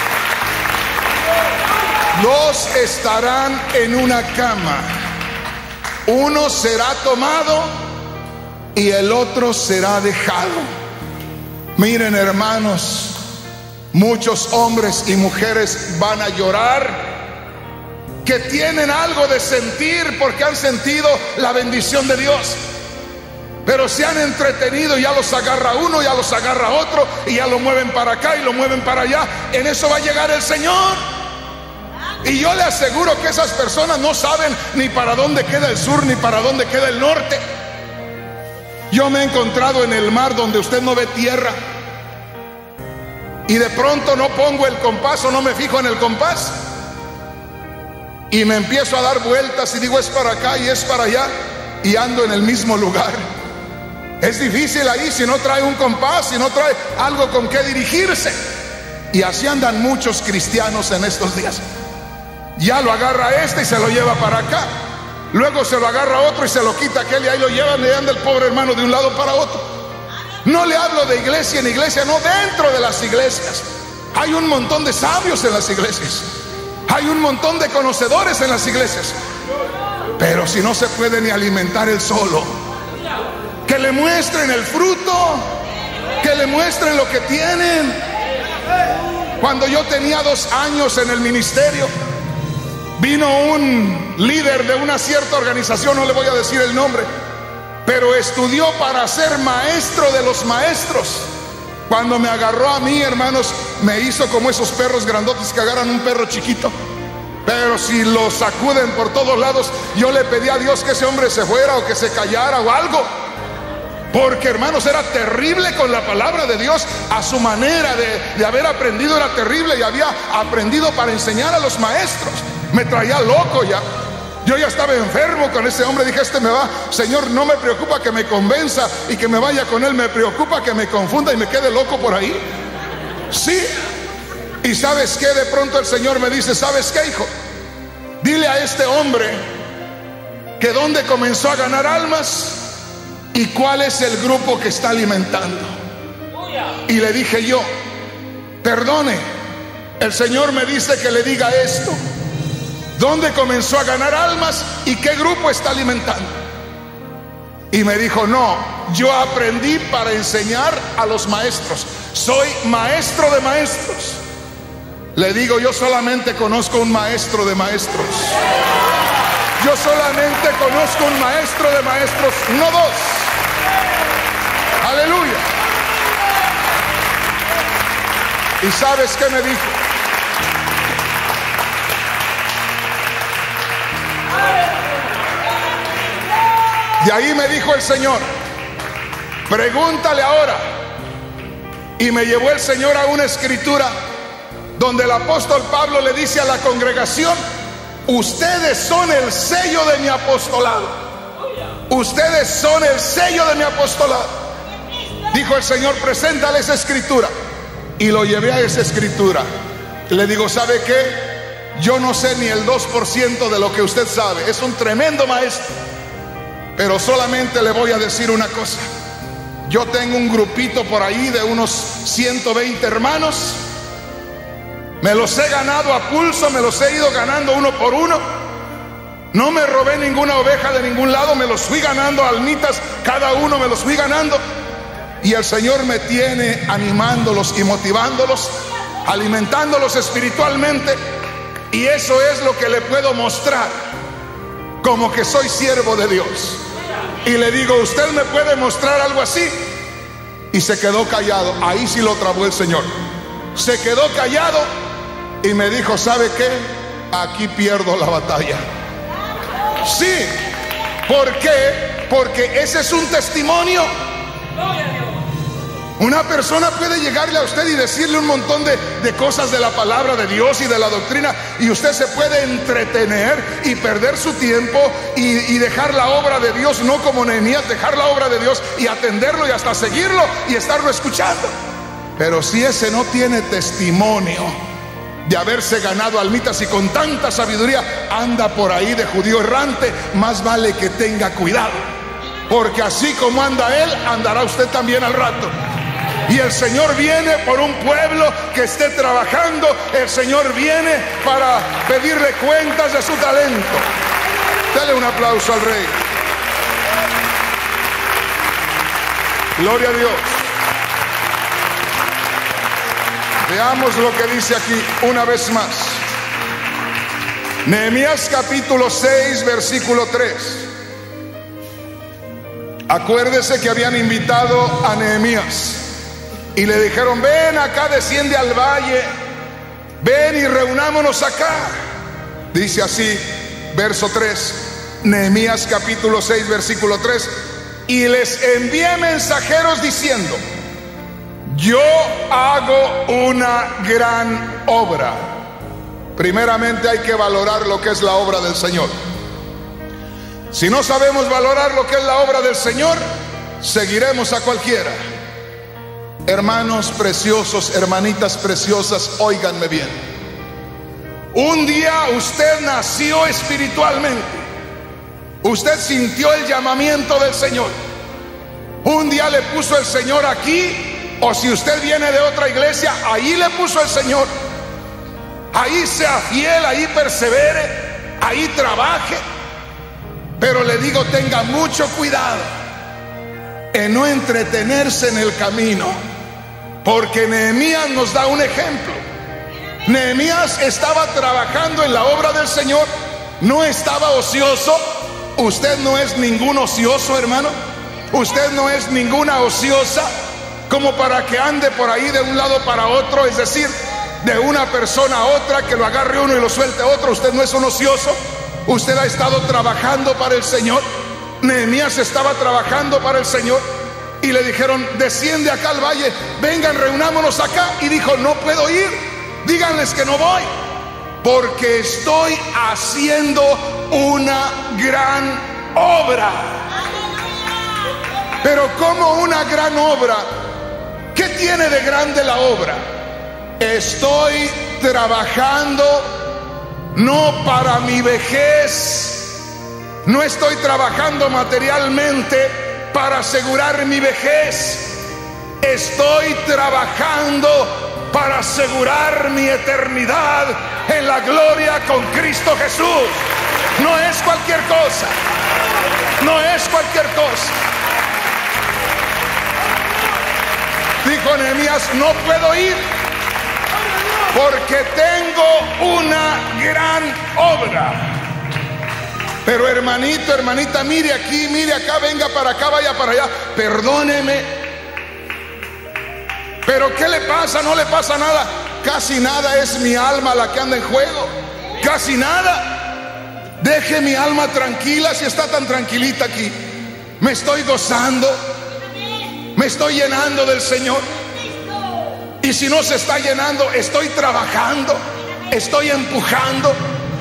Dos estarán en una cama. Uno será tomado y el otro será dejado. Miren, hermanos, muchos hombres y mujeres van a llorar que tienen algo de sentir porque han sentido la bendición de Dios, pero se han entretenido y ya los agarra uno, ya los agarra otro, y ya lo mueven para acá y lo mueven para allá. En eso va a llegar el Señor. Y yo le aseguro que esas personas no saben ni para dónde queda el sur ni para dónde queda el norte. Yo me he encontrado en el mar donde usted no ve tierra, y de pronto no pongo el compás o no me fijo en el compás, y me empiezo a dar vueltas y digo: es para acá y es para allá, y ando en el mismo lugar. Es difícil ahí si no trae un compás, si no trae algo con qué dirigirse. Y así andan muchos cristianos en estos días. Ya lo agarra este y se lo lleva para acá, luego se lo agarra otro y se lo quita aquel, y ahí lo llevan y anda el pobre hermano de un lado para otro. No le hablo de iglesia en iglesia, no, dentro de las iglesias hay un montón de sabios en las iglesias, hay un montón de conocedores en las iglesias, pero si no se puede ni alimentar él solo, que le muestren el fruto, que le muestren lo que tienen. Cuando yo tenía 2 años en el ministerio, vino un líder de una cierta organización, no le voy a decir el nombre, pero estudió para ser maestro de los maestros. Cuando me agarró a mí, hermanos, me hizo como esos perros grandotes que agarran un perro chiquito, pero si lo sacuden por todos lados. Yo le pedí a Dios que ese hombre se fuera o que se callara o algo, porque, hermanos, era terrible con la palabra de Dios. A su manera de haber aprendido era terrible, y había aprendido para enseñar a los maestros. Me traía loco ya. Yo ya estaba enfermo con ese hombre. Dije: este me va, Señor, no me preocupa que me convenza y que me vaya con él, me preocupa que me confunda y me quede loco por ahí. Sí. Y ¿sabes qué? De pronto el Señor me dice: ¿sabes qué, hijo? Dile a este hombre que dónde comenzó a ganar almas y cuál es el grupo que está alimentando. Y le dije yo: perdone, el Señor me dice que le diga esto. ¿Dónde comenzó a ganar almas y qué grupo está alimentando? Y me dijo: no, yo aprendí para enseñar a los maestros, soy maestro de maestros. Le digo: yo solamente conozco un maestro de maestros. Yo solamente conozco un maestro de maestros, no dos. Aleluya. ¿Y sabes qué me dijo? Y ahí me dijo el Señor, pregúntale ahora. Y me llevó el Señor a una escritura donde el apóstol Pablo le dice a la congregación: ustedes son el sello de mi apostolado. Ustedes son el sello de mi apostolado. Dijo el Señor, preséntale esa escritura. Y lo llevé a esa escritura. Le digo, ¿sabe qué? Yo no sé ni el 2% de lo que usted sabe. Es un tremendo maestro. Pero solamente le voy a decir una cosa. Yo tengo un grupito por ahí de unos 120 hermanos. Me los he ganado a pulso, me los he ido ganando uno por uno. No me robé ninguna oveja de ningún lado, me los fui ganando, almitas, cada uno me los fui ganando. Y el Señor me tiene animándolos y motivándolos, alimentándolos espiritualmente. Y eso es lo que le puedo mostrar, como que soy siervo de Dios. Y le digo, ¿usted me puede mostrar algo así? Y se quedó callado. Ahí sí lo trabó el Señor. Se quedó callado y me dijo, ¿sabe qué? Aquí pierdo la batalla. Sí. ¿Por qué? Porque ese es un testimonio. Una persona puede llegarle a usted y decirle un montón de cosas de la palabra de Dios y de la doctrina, y usted se puede entretener y perder su tiempo y dejar la obra de Dios, no como Nehemías, dejar la obra de Dios y atenderlo y hasta seguirlo y estarlo escuchando. Pero si ese no tiene testimonio de haberse ganado almitas y con tanta sabiduría anda por ahí de judío errante, más vale que tenga cuidado, porque así como anda él, andará usted también al rato. Y el Señor viene por un pueblo que esté trabajando. El Señor viene para pedirle cuentas de su talento. Dale un aplauso al Rey. Gloria a Dios. Veamos lo que dice aquí una vez más. Nehemías capítulo 6, versículo 3. Acuérdese que habían invitado a Nehemías y le dijeron, ven acá, desciende al valle, ven y reunámonos acá. Dice así, verso 3, Nehemías capítulo 6, versículo 3. Y les envié mensajeros diciendo, yo hago una gran obra. Primeramente hay que valorar lo que es la obra del Señor. Si no sabemos valorar lo que es la obra del Señor, seguiremos a cualquiera. Hermanos preciosos, hermanitas preciosas, óiganme bien. Un día usted nació espiritualmente. Usted sintió el llamamiento del Señor. Un día le puso el Señor aquí, o si usted viene de otra iglesia, ahí le puso el Señor. Ahí sea fiel, ahí persevere, ahí trabaje. Pero le digo, tenga mucho cuidado en no entretenerse en el camino, porque Nehemías nos da un ejemplo. Nehemías estaba trabajando en la obra del Señor, no estaba ocioso. Usted no es ningún ocioso, hermano. Usted no es ninguna ociosa como para que ande por ahí de un lado para otro, es decir, de una persona a otra, que lo agarre uno y lo suelte otro. Usted no es un ocioso. Usted ha estado trabajando para el Señor. Nehemías estaba trabajando para el Señor y le dijeron, desciende acá al valle, vengan, reunámonos acá. Y dijo, no puedo ir, díganles que no voy, porque estoy haciendo una gran obra. Pero ¿cómo una gran obra? ¿Qué tiene de grande la obra? Estoy trabajando no para mi vejez, no estoy trabajando materialmente para asegurar mi vejez, estoy trabajando para asegurar mi eternidad en la gloria con Cristo Jesús. No es cualquier cosa, no es cualquier cosa. Dijo Nehemías, no puedo ir porque tengo una gran obra. Pero hermanito, hermanita, mire aquí, mire acá, venga para acá, vaya para allá, perdóneme. Pero ¿qué le pasa? No le pasa nada. Casi nada, es mi alma la que anda en juego. Casi nada. Deje mi alma tranquila si está tan tranquilita aquí. me estoy gozando, me estoy llenando del Señor. Y si no se está llenando, estoy trabajando, estoy empujando.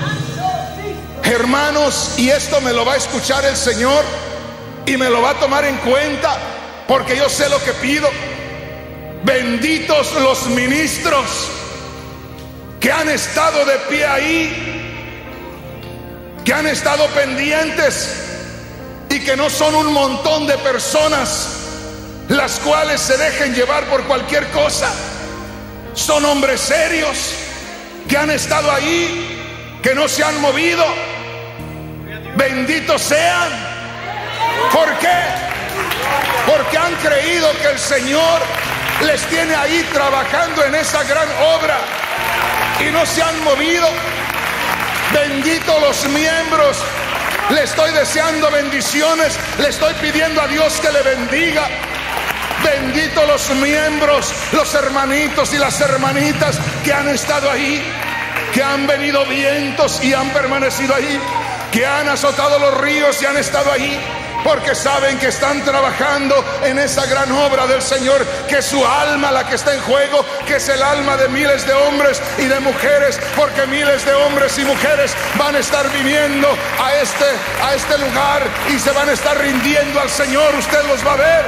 Hermanos, y esto me lo va a escuchar el Señor y me lo va a tomar en cuenta, porque yo sé lo que pido. Benditos los ministros que han estado de pie ahí, que han estado pendientes, y que no son un montón de personas las cuales se dejen llevar por cualquier cosa. Son hombres serios que han estado ahí, que no se han movido. Benditos sean. ¿Por qué? Porque han creído que el Señor les tiene ahí trabajando en esa gran obra y no se han movido. Benditos los miembros. Le estoy deseando bendiciones, le estoy pidiendo a Dios que le bendiga. Benditos los miembros, los hermanitos y las hermanitas que han estado ahí, que han venido vientos y han permanecido ahí, que han azotado los ríos y han estado ahí, porque saben que están trabajando en esa gran obra del Señor, que es su alma la que está en juego, que es el alma de miles de hombres y de mujeres, porque miles de hombres y mujeres van a estar viniendo a este lugar y se van a estar rindiendo al Señor. Usted los va a ver.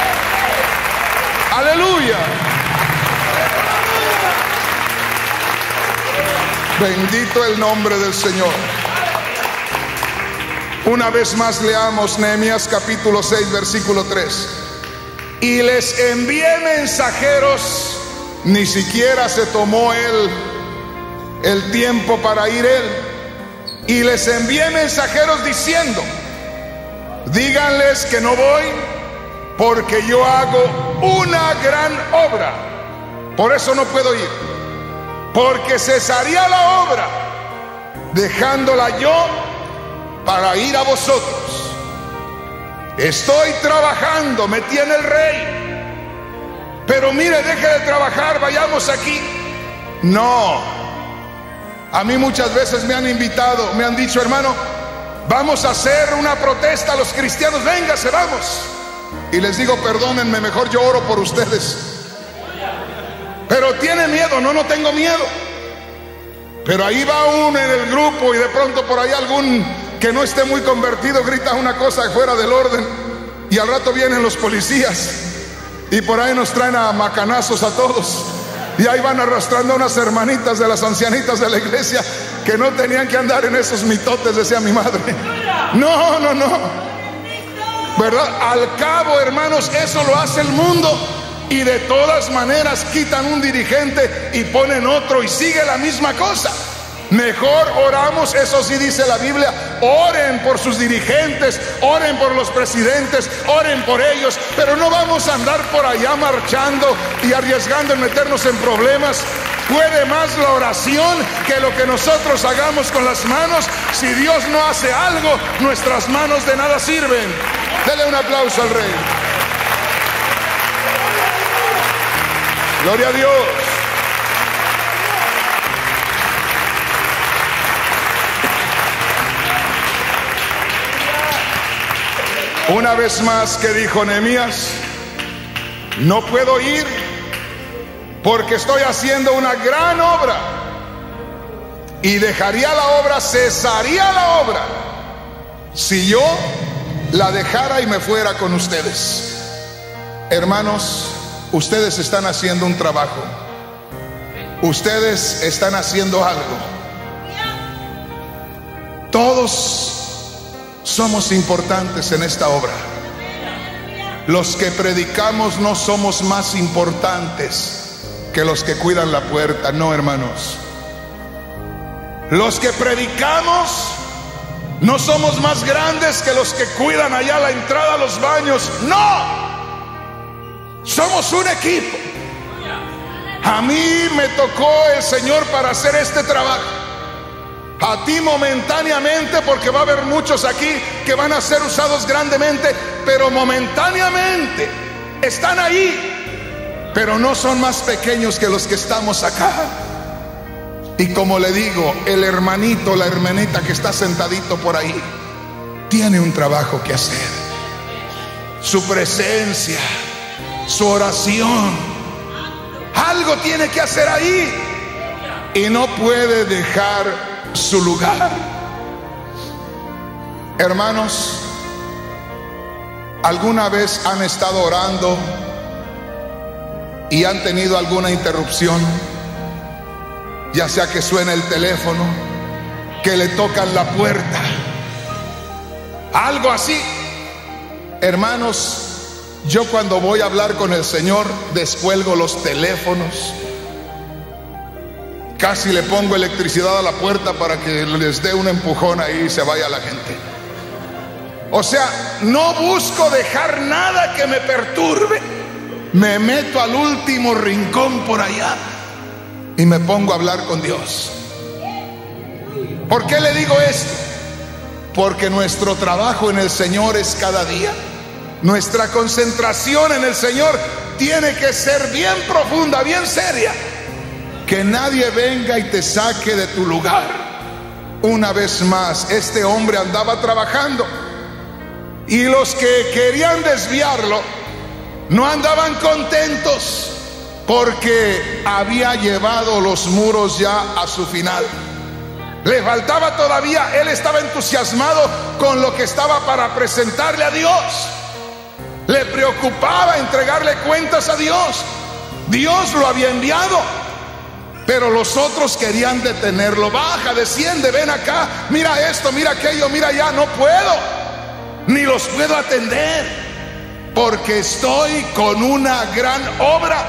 Aleluya. Bendito el nombre del Señor. Una vez más leamos Nehemías capítulo 6 versículo 3. Y les envié mensajeros, ni siquiera se tomó el tiempo para ir él. Y les envié mensajeros diciendo: díganles que no voy, porque yo hago una gran obra. Por eso no puedo ir, porque cesaría la obra, dejándola yo para ir a vosotros. Estoy trabajando, me tiene el rey, pero mire, deje de trabajar, vayamos aquí. No, a mí muchas veces me han invitado, me han dicho: hermano, vamos a hacer una protesta a los cristianos, véngase, vamos. Y les digo: perdónenme, mejor yo oro por ustedes. Pero tiene miedo. No, no tengo miedo. Pero ahí va uno en el grupo y de pronto por ahí algún que no esté muy convertido grita una cosa fuera del orden, y al rato vienen los policías y por ahí nos traen a macanazos a todos, y ahí van arrastrando a unas hermanitas de las ancianitas de la iglesia que no tenían que andar en esos mitotes, decía mi madre. No, no, no, ¿verdad? Al cabo, hermanos, eso lo hace el mundo, y de todas maneras quitan un dirigente y ponen otro y sigue la misma cosa. Mejor oramos, eso sí dice la Biblia: oren por sus dirigentes, oren por los presidentes, oren por ellos, pero no vamos a andar por allá marchando y arriesgando en meternos en problemas. Puede más la oración que lo que nosotros hagamos con las manos. Si Dios no hace algo, nuestras manos de nada sirven. Dele un aplauso al Rey. Gloria a Dios. Una vez más, que dijo Nehemías: no puedo ir porque estoy haciendo una gran obra, y dejaría la obra, cesaría la obra, si yo la dejara y me fuera con ustedes. Hermanos, ustedes están haciendo un trabajo, ustedes están haciendo algo. Todos somos importantes en esta obra. Los que predicamos no somos más importantes que los que cuidan la puerta. No, hermanos. Los que predicamos no somos más grandes que los que cuidan allá la entrada a los baños. No, somos un equipo. A mí me tocó el Señor para hacer este trabajo. A ti momentáneamente, porque va a haber muchos aquí que van a ser usados grandemente, pero momentáneamente están ahí, pero no son más pequeños que los que estamos acá. Y como le digo, el hermanito, la hermanita que está sentadito por ahí, tiene un trabajo que hacer. su presencia, su oración. Algo tiene que hacer ahí y no puede dejar su lugar. Hermanos, ¿alguna vez han estado orando y han tenido alguna interrupción? Ya sea que suene el teléfono, que le tocan la puerta, algo así. Hermanos, yo cuando voy a hablar con el Señor descuelgo los teléfonos, casi le pongo electricidad a la puerta para que les dé un empujón ahí y se vaya la gente. O sea, no busco dejar nada que me perturbe. Me meto al último rincón por allá y me pongo a hablar con Dios. ¿Por qué le digo esto? Porque nuestro trabajo en el Señor es cada día. Nuestra concentración en el Señor tiene que ser bien profunda, bien seria. Que nadie venga y te saque de tu lugar. Una vez más, este hombre andaba trabajando y los que querían desviarlo no andaban contentos porque había llevado los muros ya a su final. Le faltaba todavía, él estaba entusiasmado con lo que estaba para presentarle a Dios. Le preocupaba entregarle cuentas a Dios. Dios lo había enviado, pero los otros querían detenerlo. Baja, desciende, ven acá, mira esto, mira aquello, mira allá. No puedo, ni los puedo atender, porque estoy con una gran obra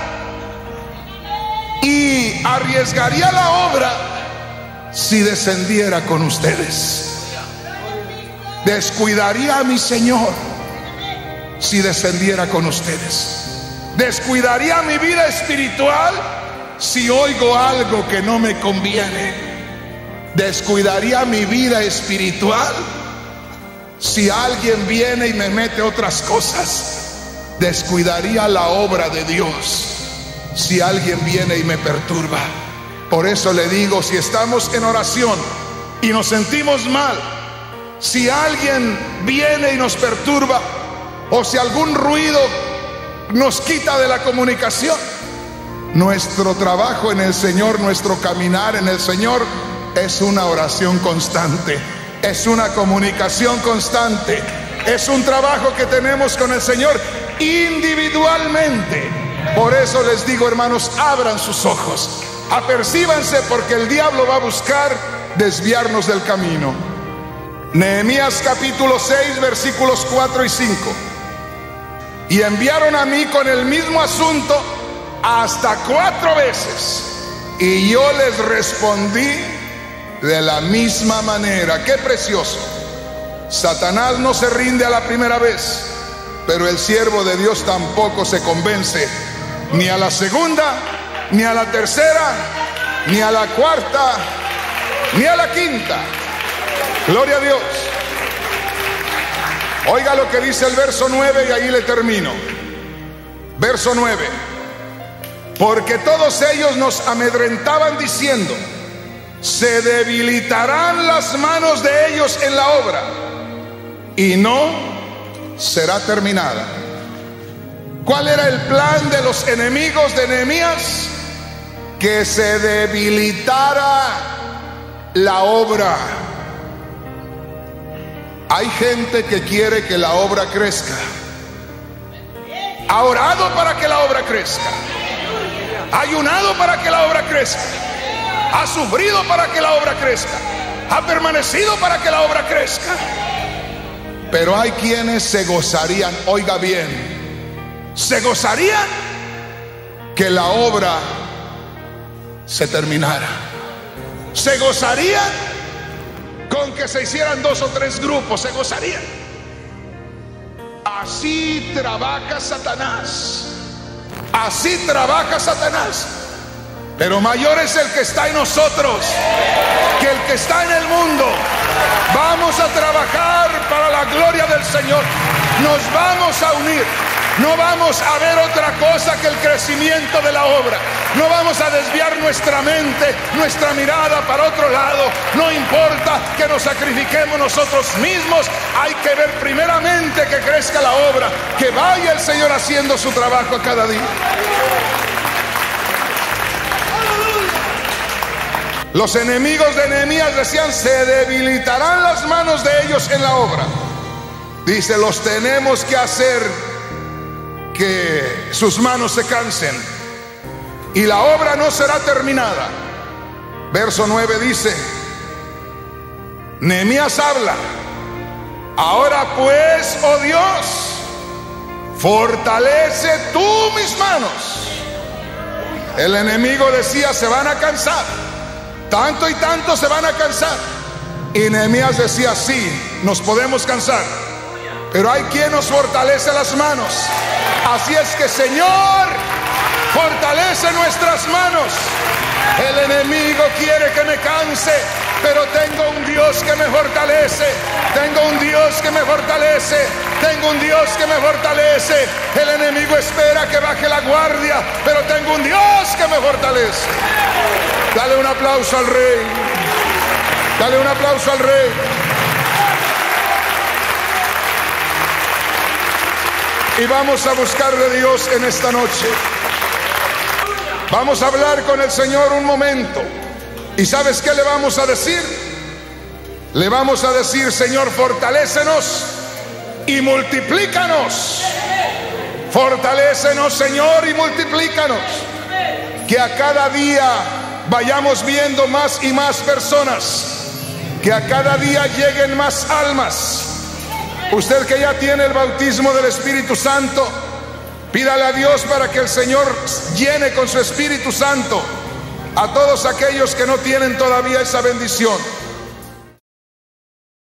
y arriesgaría la obra si descendiera con ustedes. Descuidaría a mi Señor si descendiera con ustedes. Descuidaría mi vida espiritual si oigo algo que no me conviene. Descuidaría mi vida espiritual si alguien viene y me mete otras cosas. Descuidaría la obra de Dios si alguien viene y me perturba. Por eso le digo, si estamos en oración y nos sentimos mal, si alguien viene y nos perturba, o si algún ruido nos quita de la comunicación, nuestro trabajo en el Señor, nuestro caminar en el Señor es una oración constante, es una comunicación constante, es un trabajo que tenemos con el Señor individualmente. Por eso les digo, hermanos, abran sus ojos, apercíbanse, porque el diablo va a buscar desviarnos del camino. Nehemías capítulo 6 versículos 4 y 5. Y enviaron a mí con el mismo asunto hasta 4 veces, y yo les respondí de la misma manera. Qué precioso. Satanás no se rinde a la primera vez, pero el siervo de Dios tampoco se convence, ni a la segunda, ni a la tercera, ni a la cuarta, ni a la quinta. Gloria a Dios. Oiga lo que dice el verso 9 y ahí le termino. Verso 9. Porque todos ellos nos amedrentaban diciendo: se debilitarán las manos de ellos en la obra y no será terminada. ¿Cuál era el plan de los enemigos de Nehemías? Que se debilitara la obra. Hay gente que quiere que la obra crezca. Ha orado para que la obra crezca, ha ayunado para que la obra crezca, ha sufrido para que la obra crezca, ha permanecido para que la obra crezca. Pero hay quienes se gozarían, oiga bien, se gozarían que la obra se terminara. Se gozarían con que se hicieran 2 o 3 grupos, se gozarían. Así trabaja Satanás, así trabaja Satanás. Pero mayor es el que está en nosotros que el que está en el mundo. Vamos a trabajar para la gloria del Señor. Nos vamos a unir. No vamos a ver otra cosa que el crecimiento de la obra. No vamos a desviar nuestra mente, nuestra mirada para otro lado. No importa que nos sacrifiquemos nosotros mismos. Hay que ver primeramente que crezca la obra, que vaya el Señor haciendo su trabajo cada día. Los enemigos de Nehemías decían: se debilitarán las manos de ellos en la obra. Dice: los tenemos que hacer que sus manos se cansen y la obra no será terminada. Verso 9 dice: Nehemías habla: ahora pues, oh Dios, fortalece tú mis manos. El enemigo decía: se van a cansar, tanto y tanto se van a cansar. Y Nehemías decía: sí, nos podemos cansar, pero hay quien nos fortalece las manos. Así es que, Señor, fortalece nuestras manos. El enemigo quiere que me canse, pero tengo un Dios que me fortalece. Tengo un Dios que me fortalece. Tengo un Dios que me fortalece. El enemigo espera que baje la guardia, pero tengo un Dios que me fortalece. Dale un aplauso al Rey. Dale un aplauso al Rey. Y vamos a buscar de Dios en esta noche. Vamos a hablar con el Señor un momento. ¿Y sabes qué le vamos a decir? Le vamos a decir: Señor, fortalécenos y multiplícanos. Fortalécenos, Señor, y multiplícanos. Que a cada día vayamos viendo más y más personas. Que a cada día lleguen más almas. Usted que ya tiene el bautismo del Espíritu Santo, pídale a Dios para que el Señor llene con su Espíritu Santo a todos aquellos que no tienen todavía esa bendición.